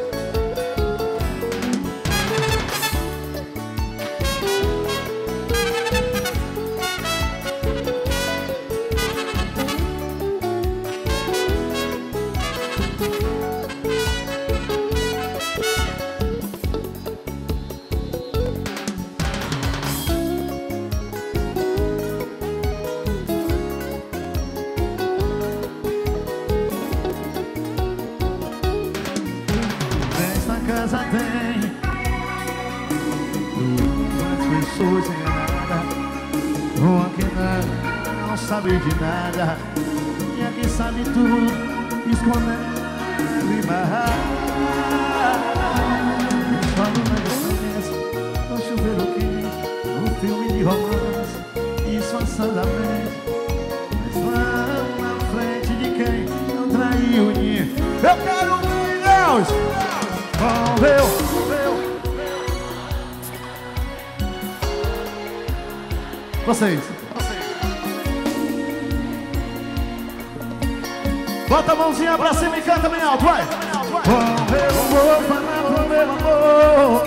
Uma que não, não sabe de nada. E a que sabe tudo, escondendo demais. No chuveiro quente, no filme de romance, disfarçadamente. Mas vão na frente de quem não traiu ninguém. Eu quero ver Deus! Vamos ver, vocês. Bota a mãozinha pra cima e canta bem alto, vai! Vamos ver o amor, falar pro meu amor.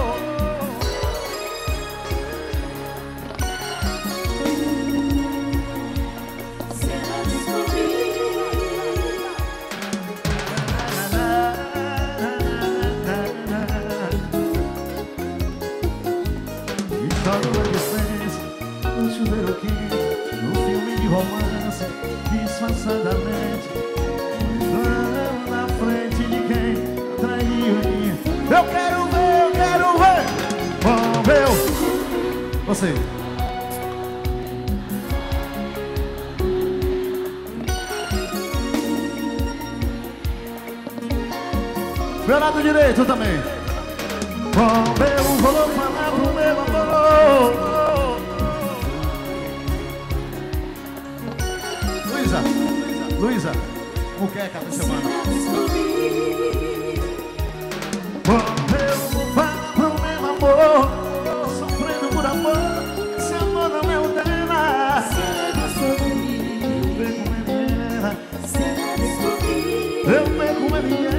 No chuveiro quente, no filme de romance, disfarçadamente. Vão na frente de quem traiu ninguém. Eu quero ver, eu quero ver. Vamos ver. Você. Meu lado direito também. Vamos ver, eu vou falar pro meu amor. Luísa, Luísa, muqueca da semana. Eu vou falar pro meu amor. Sofrendo por amor, esse amor não é o dela. Eu ver como é minha.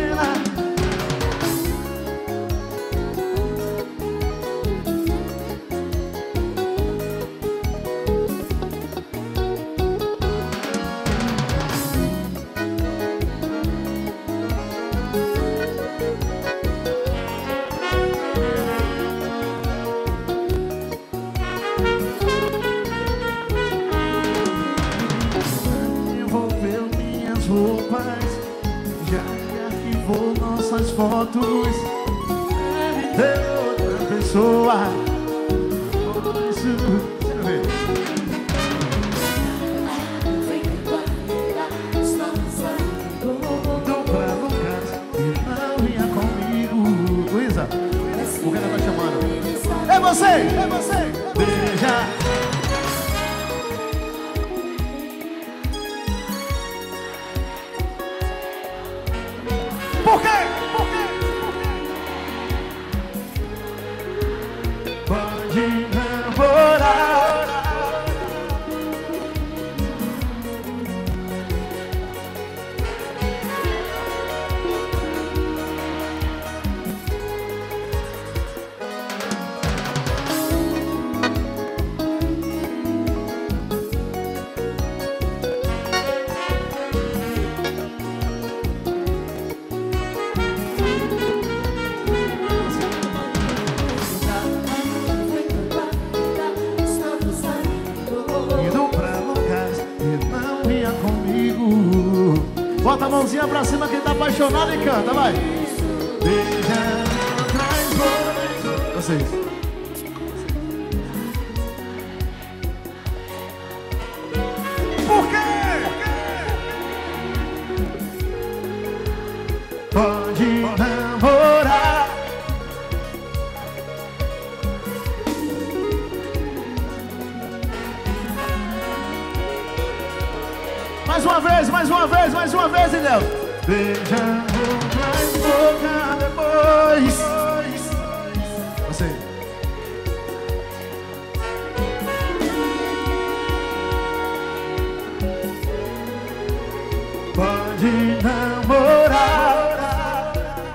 Já arquivou nossas fotos. Deve ter outra pessoa. Por isso, deixa eu ver. Então pra Lucas e não vinha comigo. Luísa, o que ela tá chamando? É você, é você. Beija. Por quê? Por quê? Pode namorar. Bota a mãozinha pra cima quem tá apaixonado e canta, vai. Beija atrás, vocês. Por quê? Pode namorar. Mais uma vez, mais uma vez, mais uma vez, Deus. Beija boca em boca depois. Você. Pode namorar.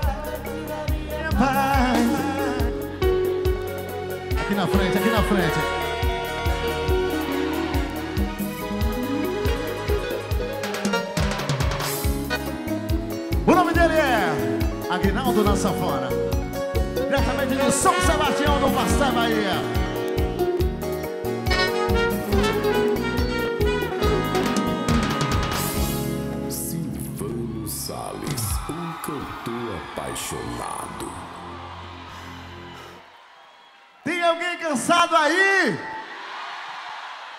Aqui na frente, aqui na frente. O nome dele é Aguinaldo na sanfona, diretamente de São Sebastião do Passé, Bahia. Silvano Salles, um cantor apaixonado. Tem alguém cansado aí?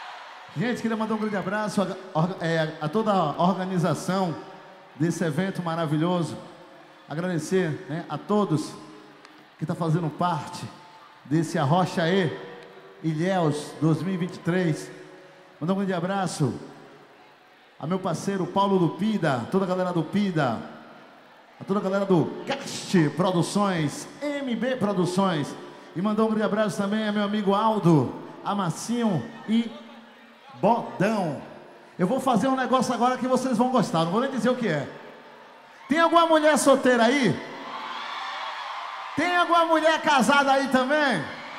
Gente, queria mandar um grande abraço a, a, a toda a organização desse evento maravilhoso. Agradecer, né, a todos que estão fazendo parte desse Arrocha-E Ilhéus dois mil e vinte e três. Mandar um grande abraço a meu parceiro Paulo do Pida, toda a galera do Pida, a toda a galera do Cast Produções, M B Produções. E mandar um grande abraço também a meu amigo Aldo, Amassinho e Bodão. Eu vou fazer um negócio agora que vocês vão gostar, não vou nem dizer o que é. Tem alguma mulher solteira aí? Tem alguma mulher casada aí também?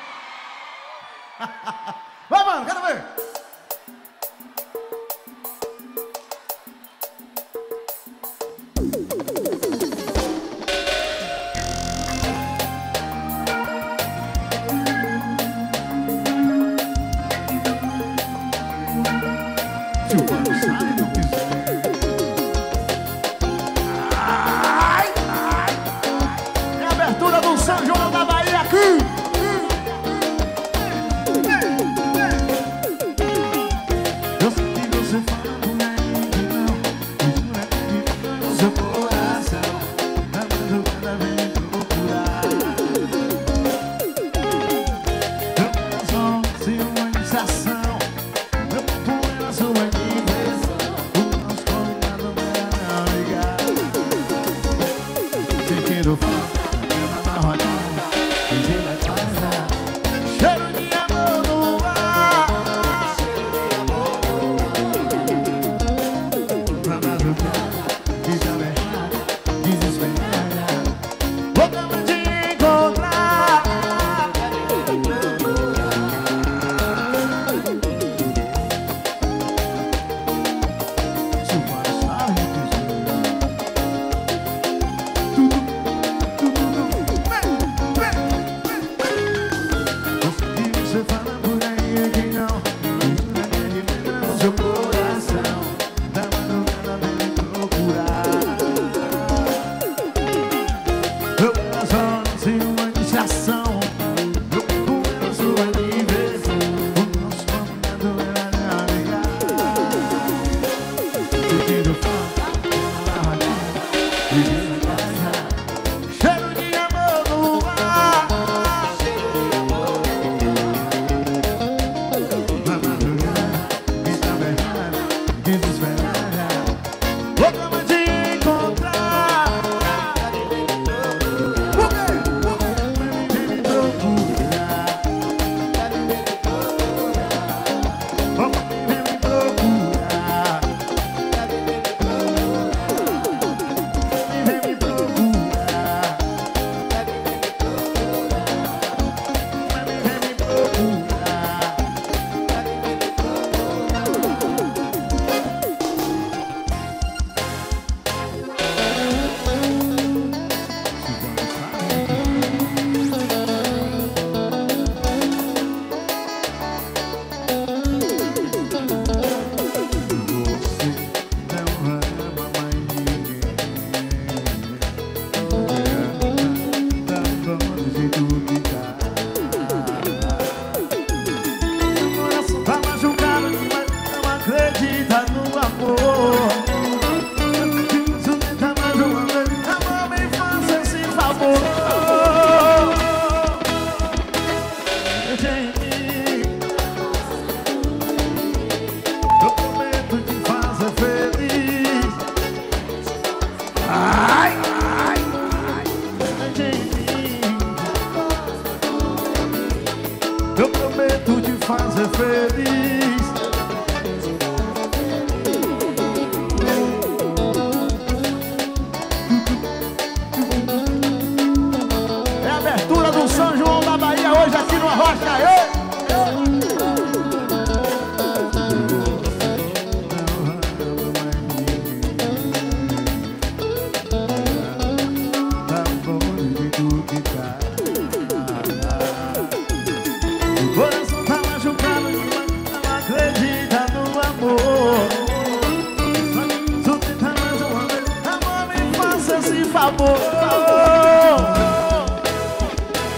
Vai, mano, quero ver!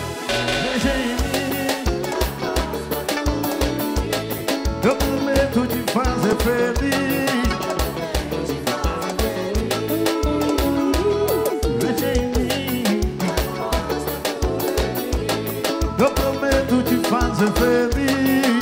Eu prometo de fazer feliz. Deixa em mim. Eu prometo te fazer feliz.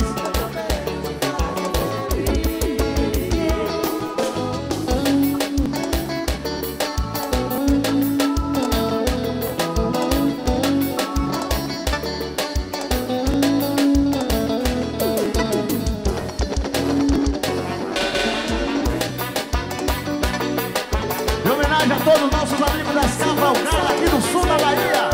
A todos os nossos amigos das cavalgadas aqui do sul da Bahia.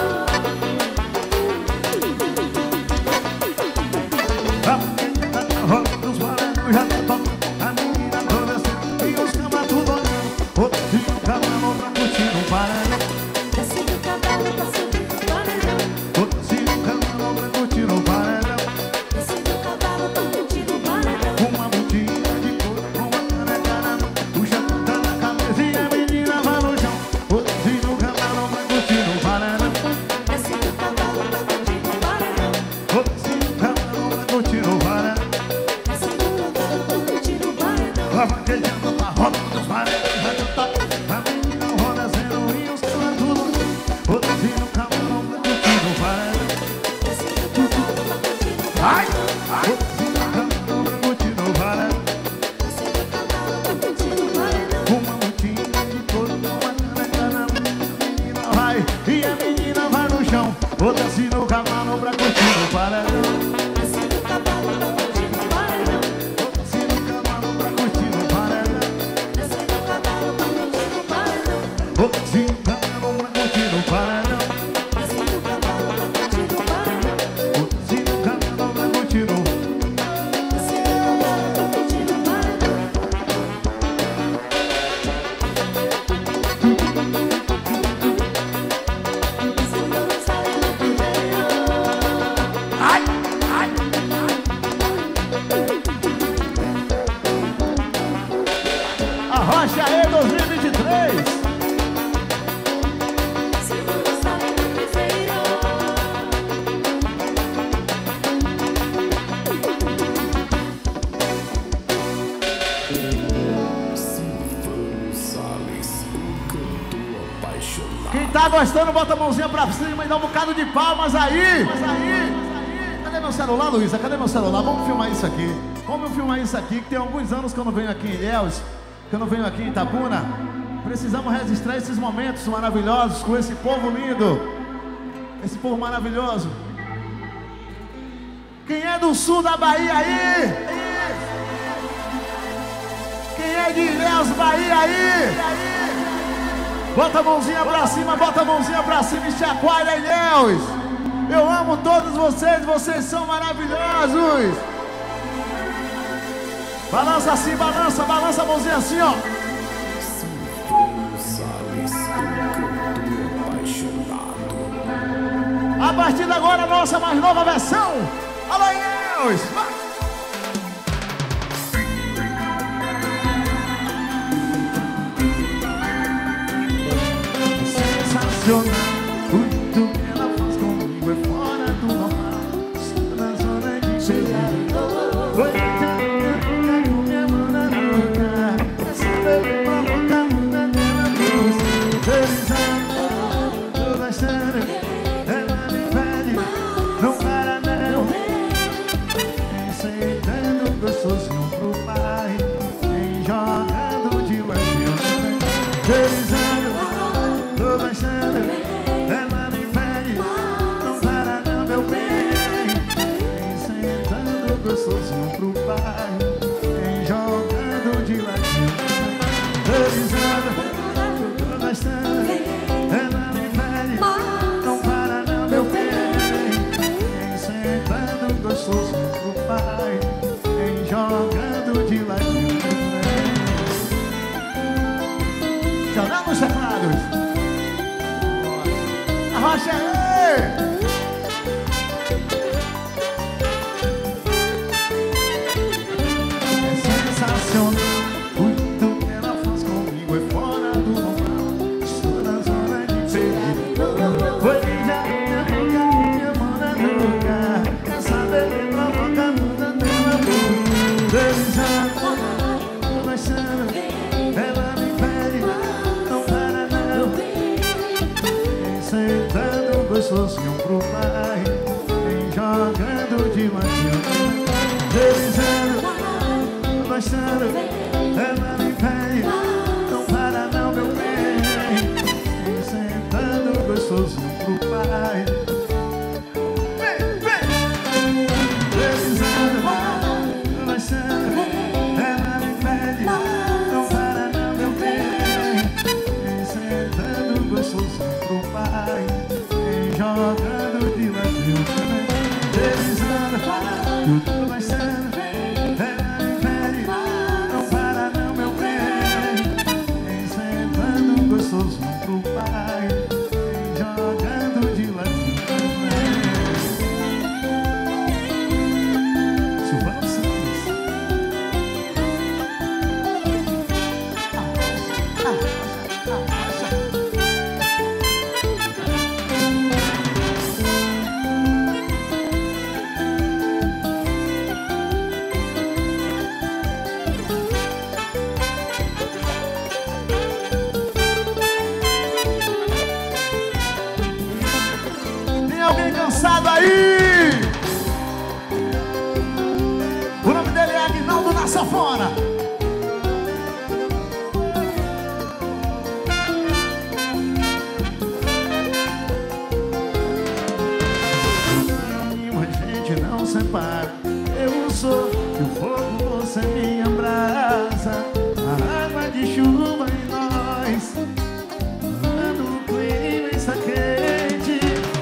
A roda dos barecos já tá tocando. A menina adolescente e os camas tudo olhando. Outro de um cavalo pra curtir no paredão. Desce do cavalo pra subir no paredão. Outro de um cavalo pra curtir no paredão. Desce do cavalo pra curtir no paredão. Uma botinha de couro com uma caneca na mão. Puxa a ponta na cabeça e a menina vai no chão. Outro de um cavalo pra curtir no paredão. Desce do cavalo pra curtir no paredão. Outro de um cavalo pra curtir no paredão. Desce do cavalo pra curtir no paredão. A vaquejando na roda dos paredões vai cantar. A menina roda zero e os caras tudo. Outro de um cavalo pra curtir no paredão. Desce do cavalo pra curtir no paredão. Ai, ai. Outro de um cavalo pra curtir no paredão. Desce do cavalo pra curtir no paredão. Uma botinha de couro com uma caneca na mão. A menina vai e a menina vai no chão. Outra se no cavalo pra curtir no paredão. Desce do cavalo pra curtir no paredão. Outra se no cavalo pra curtir no paredão. Desce do cavalo pra curtir no paredão. Outra se no cavalo pra curtir no paredão. Desce do cavalo pra curtir no paredão. Outra se no cavalo pra curtir no Desce do cavalo pra curtir no paredão. Desce do cavalo primeiro. Ai, ai. A Rocha E dois mil e vinte e três. Se você sabe do primeiro. Silvano Salles, um cantor apaixonado. Quem tá gostando, bota a mãozinha pra cima e dá um bocado de palmas aí. Mas aí. Cadê meu celular, Luísa? Cadê meu celular? Vamos filmar isso aqui. Vamos filmar isso aqui, que tem alguns anos que eu não venho aqui em Ilhéus, que eu não venho aqui em Itabuna. Precisamos registrar esses momentos maravilhosos com esse povo lindo. Esse povo maravilhoso. Quem é do sul da Bahia aí? Quem é de Ilhéus, Bahia aí? Bota a mãozinha pra cima, bota a mãozinha pra cima e chacoalha, Ilhéus. Eu amo todos vocês, vocês são maravilhosos. Balança assim, balança, balança a mãozinha assim, ó. Silvano Salles, um cantor apaixonado. A partir de agora, a nossa mais nova versão. Alô, Ilhéus! Vai! Sensacional. Tudo que ela faz comigo é fora do normal. Estou na zona de perigo. Oi, com minha mão na nuca. Essa bebê provoca muda dela doce. Felizando, tô gostando. Ela me pede, não para não. Aceitando gostosinho pro pai. Vem jogando de ladinho. Felizando, tô gostando. Ela me pede, não para não, meu bem. Vem sentando gostosinho pro pai. Vem jogando de ladinho. Felizando, tô gostando. Ela me pede, não para não, meu bem. Vem sentando gostosinho pro pai. Vem jogando de ladinho. Jogando os teclados. Rocha aí! É sensacional. Tudo que ela faz comigo é fora do normal. Estou na zona de perigo. Foi já minha boca, minha mão na nuca. Essa bebê provoca muda dela. deslizando, baixando, ela me pede, não para não. Vem sentando gostosinho pro pai, vem jogando de ladinho. Deslizando, baixando, ela me pede, não para não, meu bem. Vem sentando gostosinho pro pai. Jogando de ladinho, deslizando, tudo vai sendo. Ela me pede, não para não, meu bem. Vem sentando gostoso pro pai, vem jogando de ladinho. Silvano Santos. Aí! O nome dele é Aguinaldo na sanfona. A gente não separa. Eu sou o fogo, você me abraça. A água de chuva em nós. Quando o clima está quente,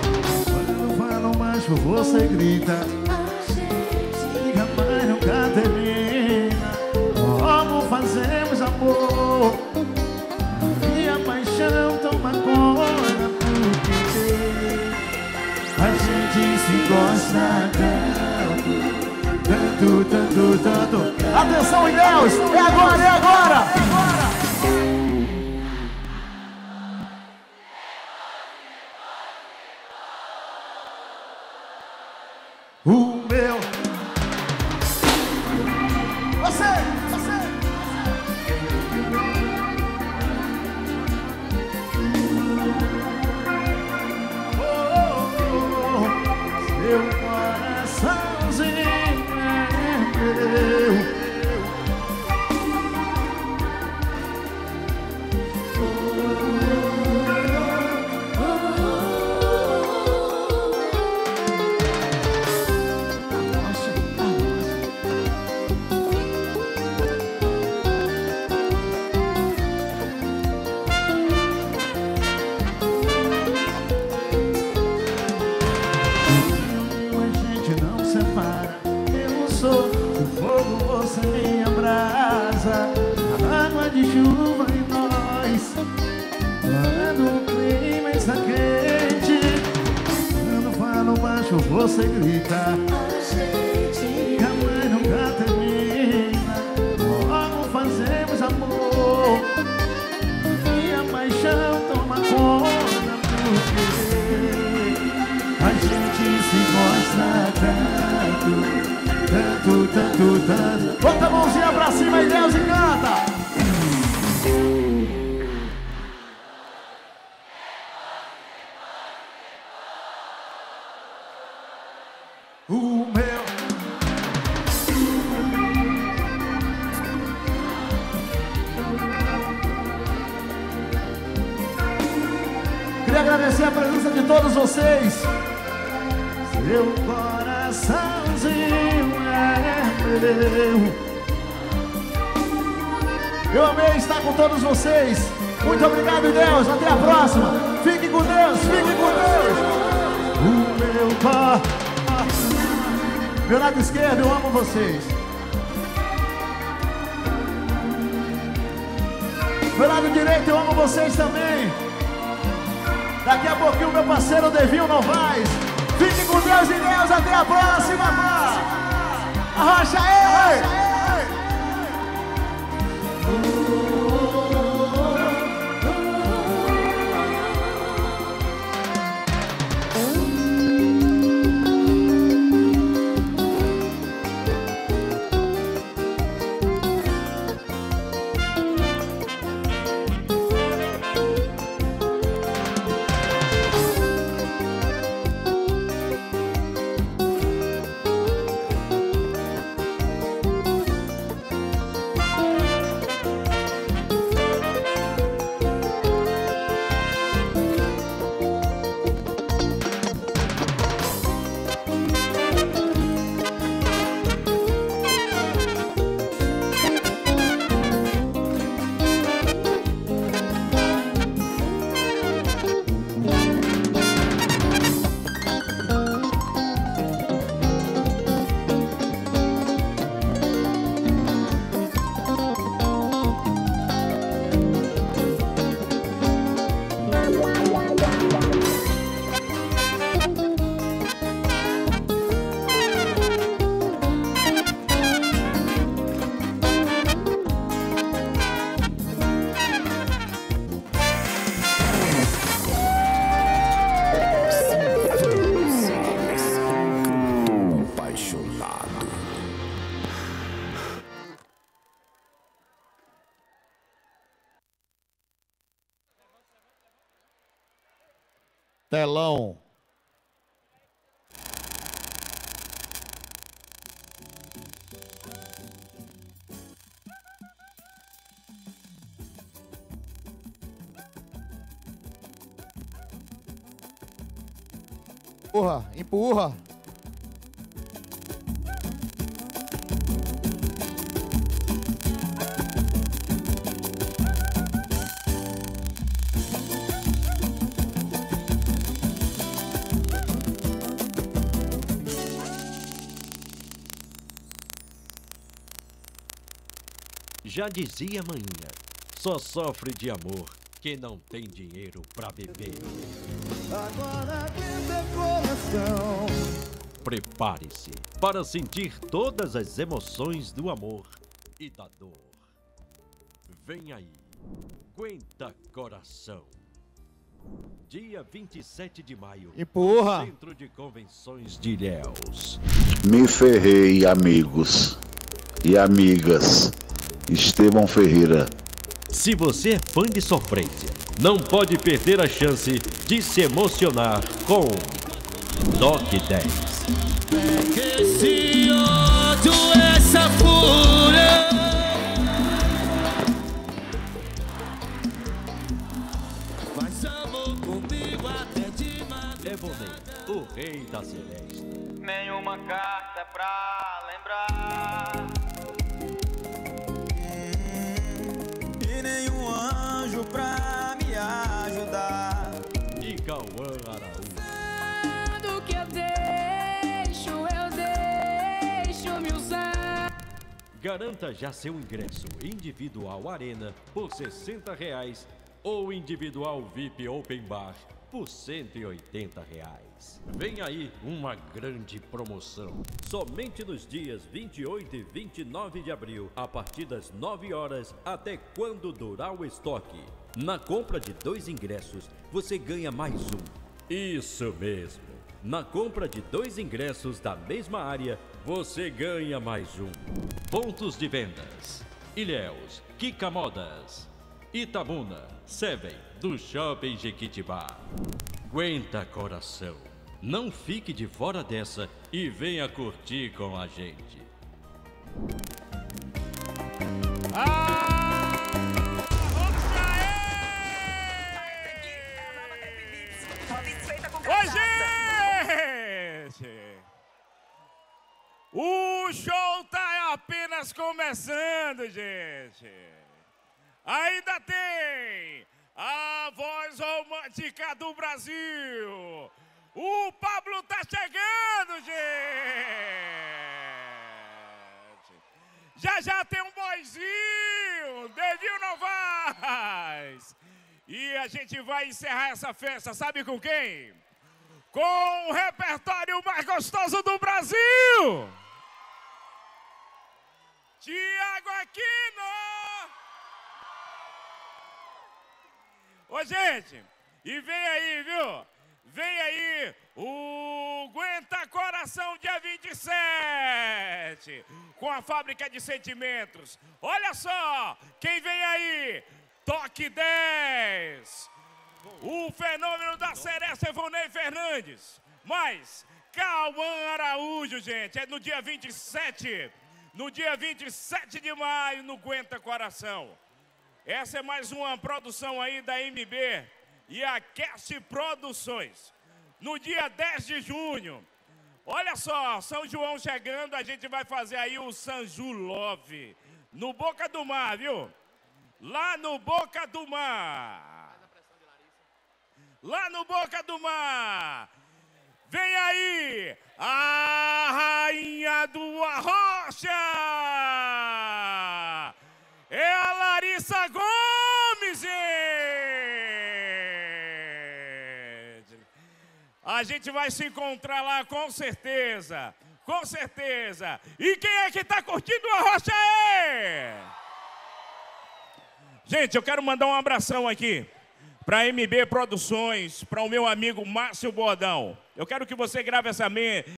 você grita, diga, mas nunca termina. Como fazemos amor e a paixão toma conta, porque a gente se gosta tanto, tanto, tanto, tanto. Atenção, Ilhéus, é agora, é agora, é agora. O meu, você, você, oh, oh, oh, seu coraçãozinho é meu. Você me abraça, a água de chuva em nós. Quando o clima está quente, quando falo baixo você grita, e a mãe nunca termina. Como fazemos amor e a paixão toma conta, porque a gente se gosta tanto. Tanto, tanto, tanto. Bota a mãozinha pra cima, Ilhéus, e canta. O meu. Queria agradecer a presença de todos vocês. Seu coraçãozinho é meu. Eu amei estar com todos vocês. Muito obrigado, Deus. Até a próxima. Fique com Deus, fique com Deus. O meu pai, meu lado esquerdo, eu amo vocês. Meu lado direito, eu amo vocês também. Daqui a pouquinho, meu parceiro Devinho Novaes. Fique com Deus e Deus. Até a próxima. Arrocha aí. Telão. Empurra, empurra. Já dizia a maninha, só sofre de amor quem não tem dinheiro pra beber. Agora aguenta coração. Prepare-se para sentir todas as emoções do amor e da dor. Vem aí, Aguenta Coração. Dia vinte e sete de maio, Empurra. Centro de Convenções de Ilhéus. Me ferrei, amigos e amigas. Estevão Ferreira. Se você é fã de sofrência, não pode perder a chance de se emocionar com Doc dez. Esse ódio, essa fúria. Faz amor comigo até demais. Evonei, o rei da celeste. Nenhuma carta pra lembrar. E nenhum anjo pra me ajudar. E Cauã Araújo. Do que eu deixo, eu deixo me usar. Garanta já seu ingresso individual Arena por sessenta reais ou individual V I P Open Bar por cento e oitenta reais. Vem aí uma grande promoção. Somente nos dias vinte e oito e vinte e nove de abril, a partir das nove horas até quando durar o estoque. Na compra de dois ingressos, você ganha mais um. Isso mesmo. Na compra de dois ingressos da mesma área, você ganha mais um. Pontos de vendas: Ilhéus, Kika Modas, Itabuna, Seven, do Shopping Jequitibá. Aguenta Coração. Não fique de fora dessa e venha curtir com a gente. Ô, gente! O show tá apenas começando, gente! Ainda tem a voz romântica do Brasil! O Pablo tá chegando, gente! Já já tem um boizinho, Devil Novaes! E a gente vai encerrar essa festa, sabe com quem? Com o repertório mais gostoso do Brasil! Tiago Aquino! Ô, gente, e vem aí, viu? Vem aí o Aguenta Coração dia vinte e sete, com a Fábrica de Sentimentos. Olha só, quem vem aí? Toque dez. O fenômeno da Seresta, Evonei Fernandes. Mas Cauã Araújo, gente, é no dia vinte e sete. No dia vinte e sete de maio, no Aguenta Coração. Essa é mais uma produção aí da M B e a Cast Produções. No dia dez de junho, olha só, São João chegando, a gente vai fazer aí o Sanju Love, no Boca do Mar, viu? Lá no Boca do Mar. Lá no Boca do Mar. Vem aí, a rainha do Arrocha. É a Larissa Gomes, gente! A gente vai se encontrar lá com certeza, com certeza. E quem é que tá curtindo o Arrocha aí? Gente, eu quero mandar um abração aqui para M B Produções, para o meu amigo Márcio Bordão. Eu quero que você grave essa minha...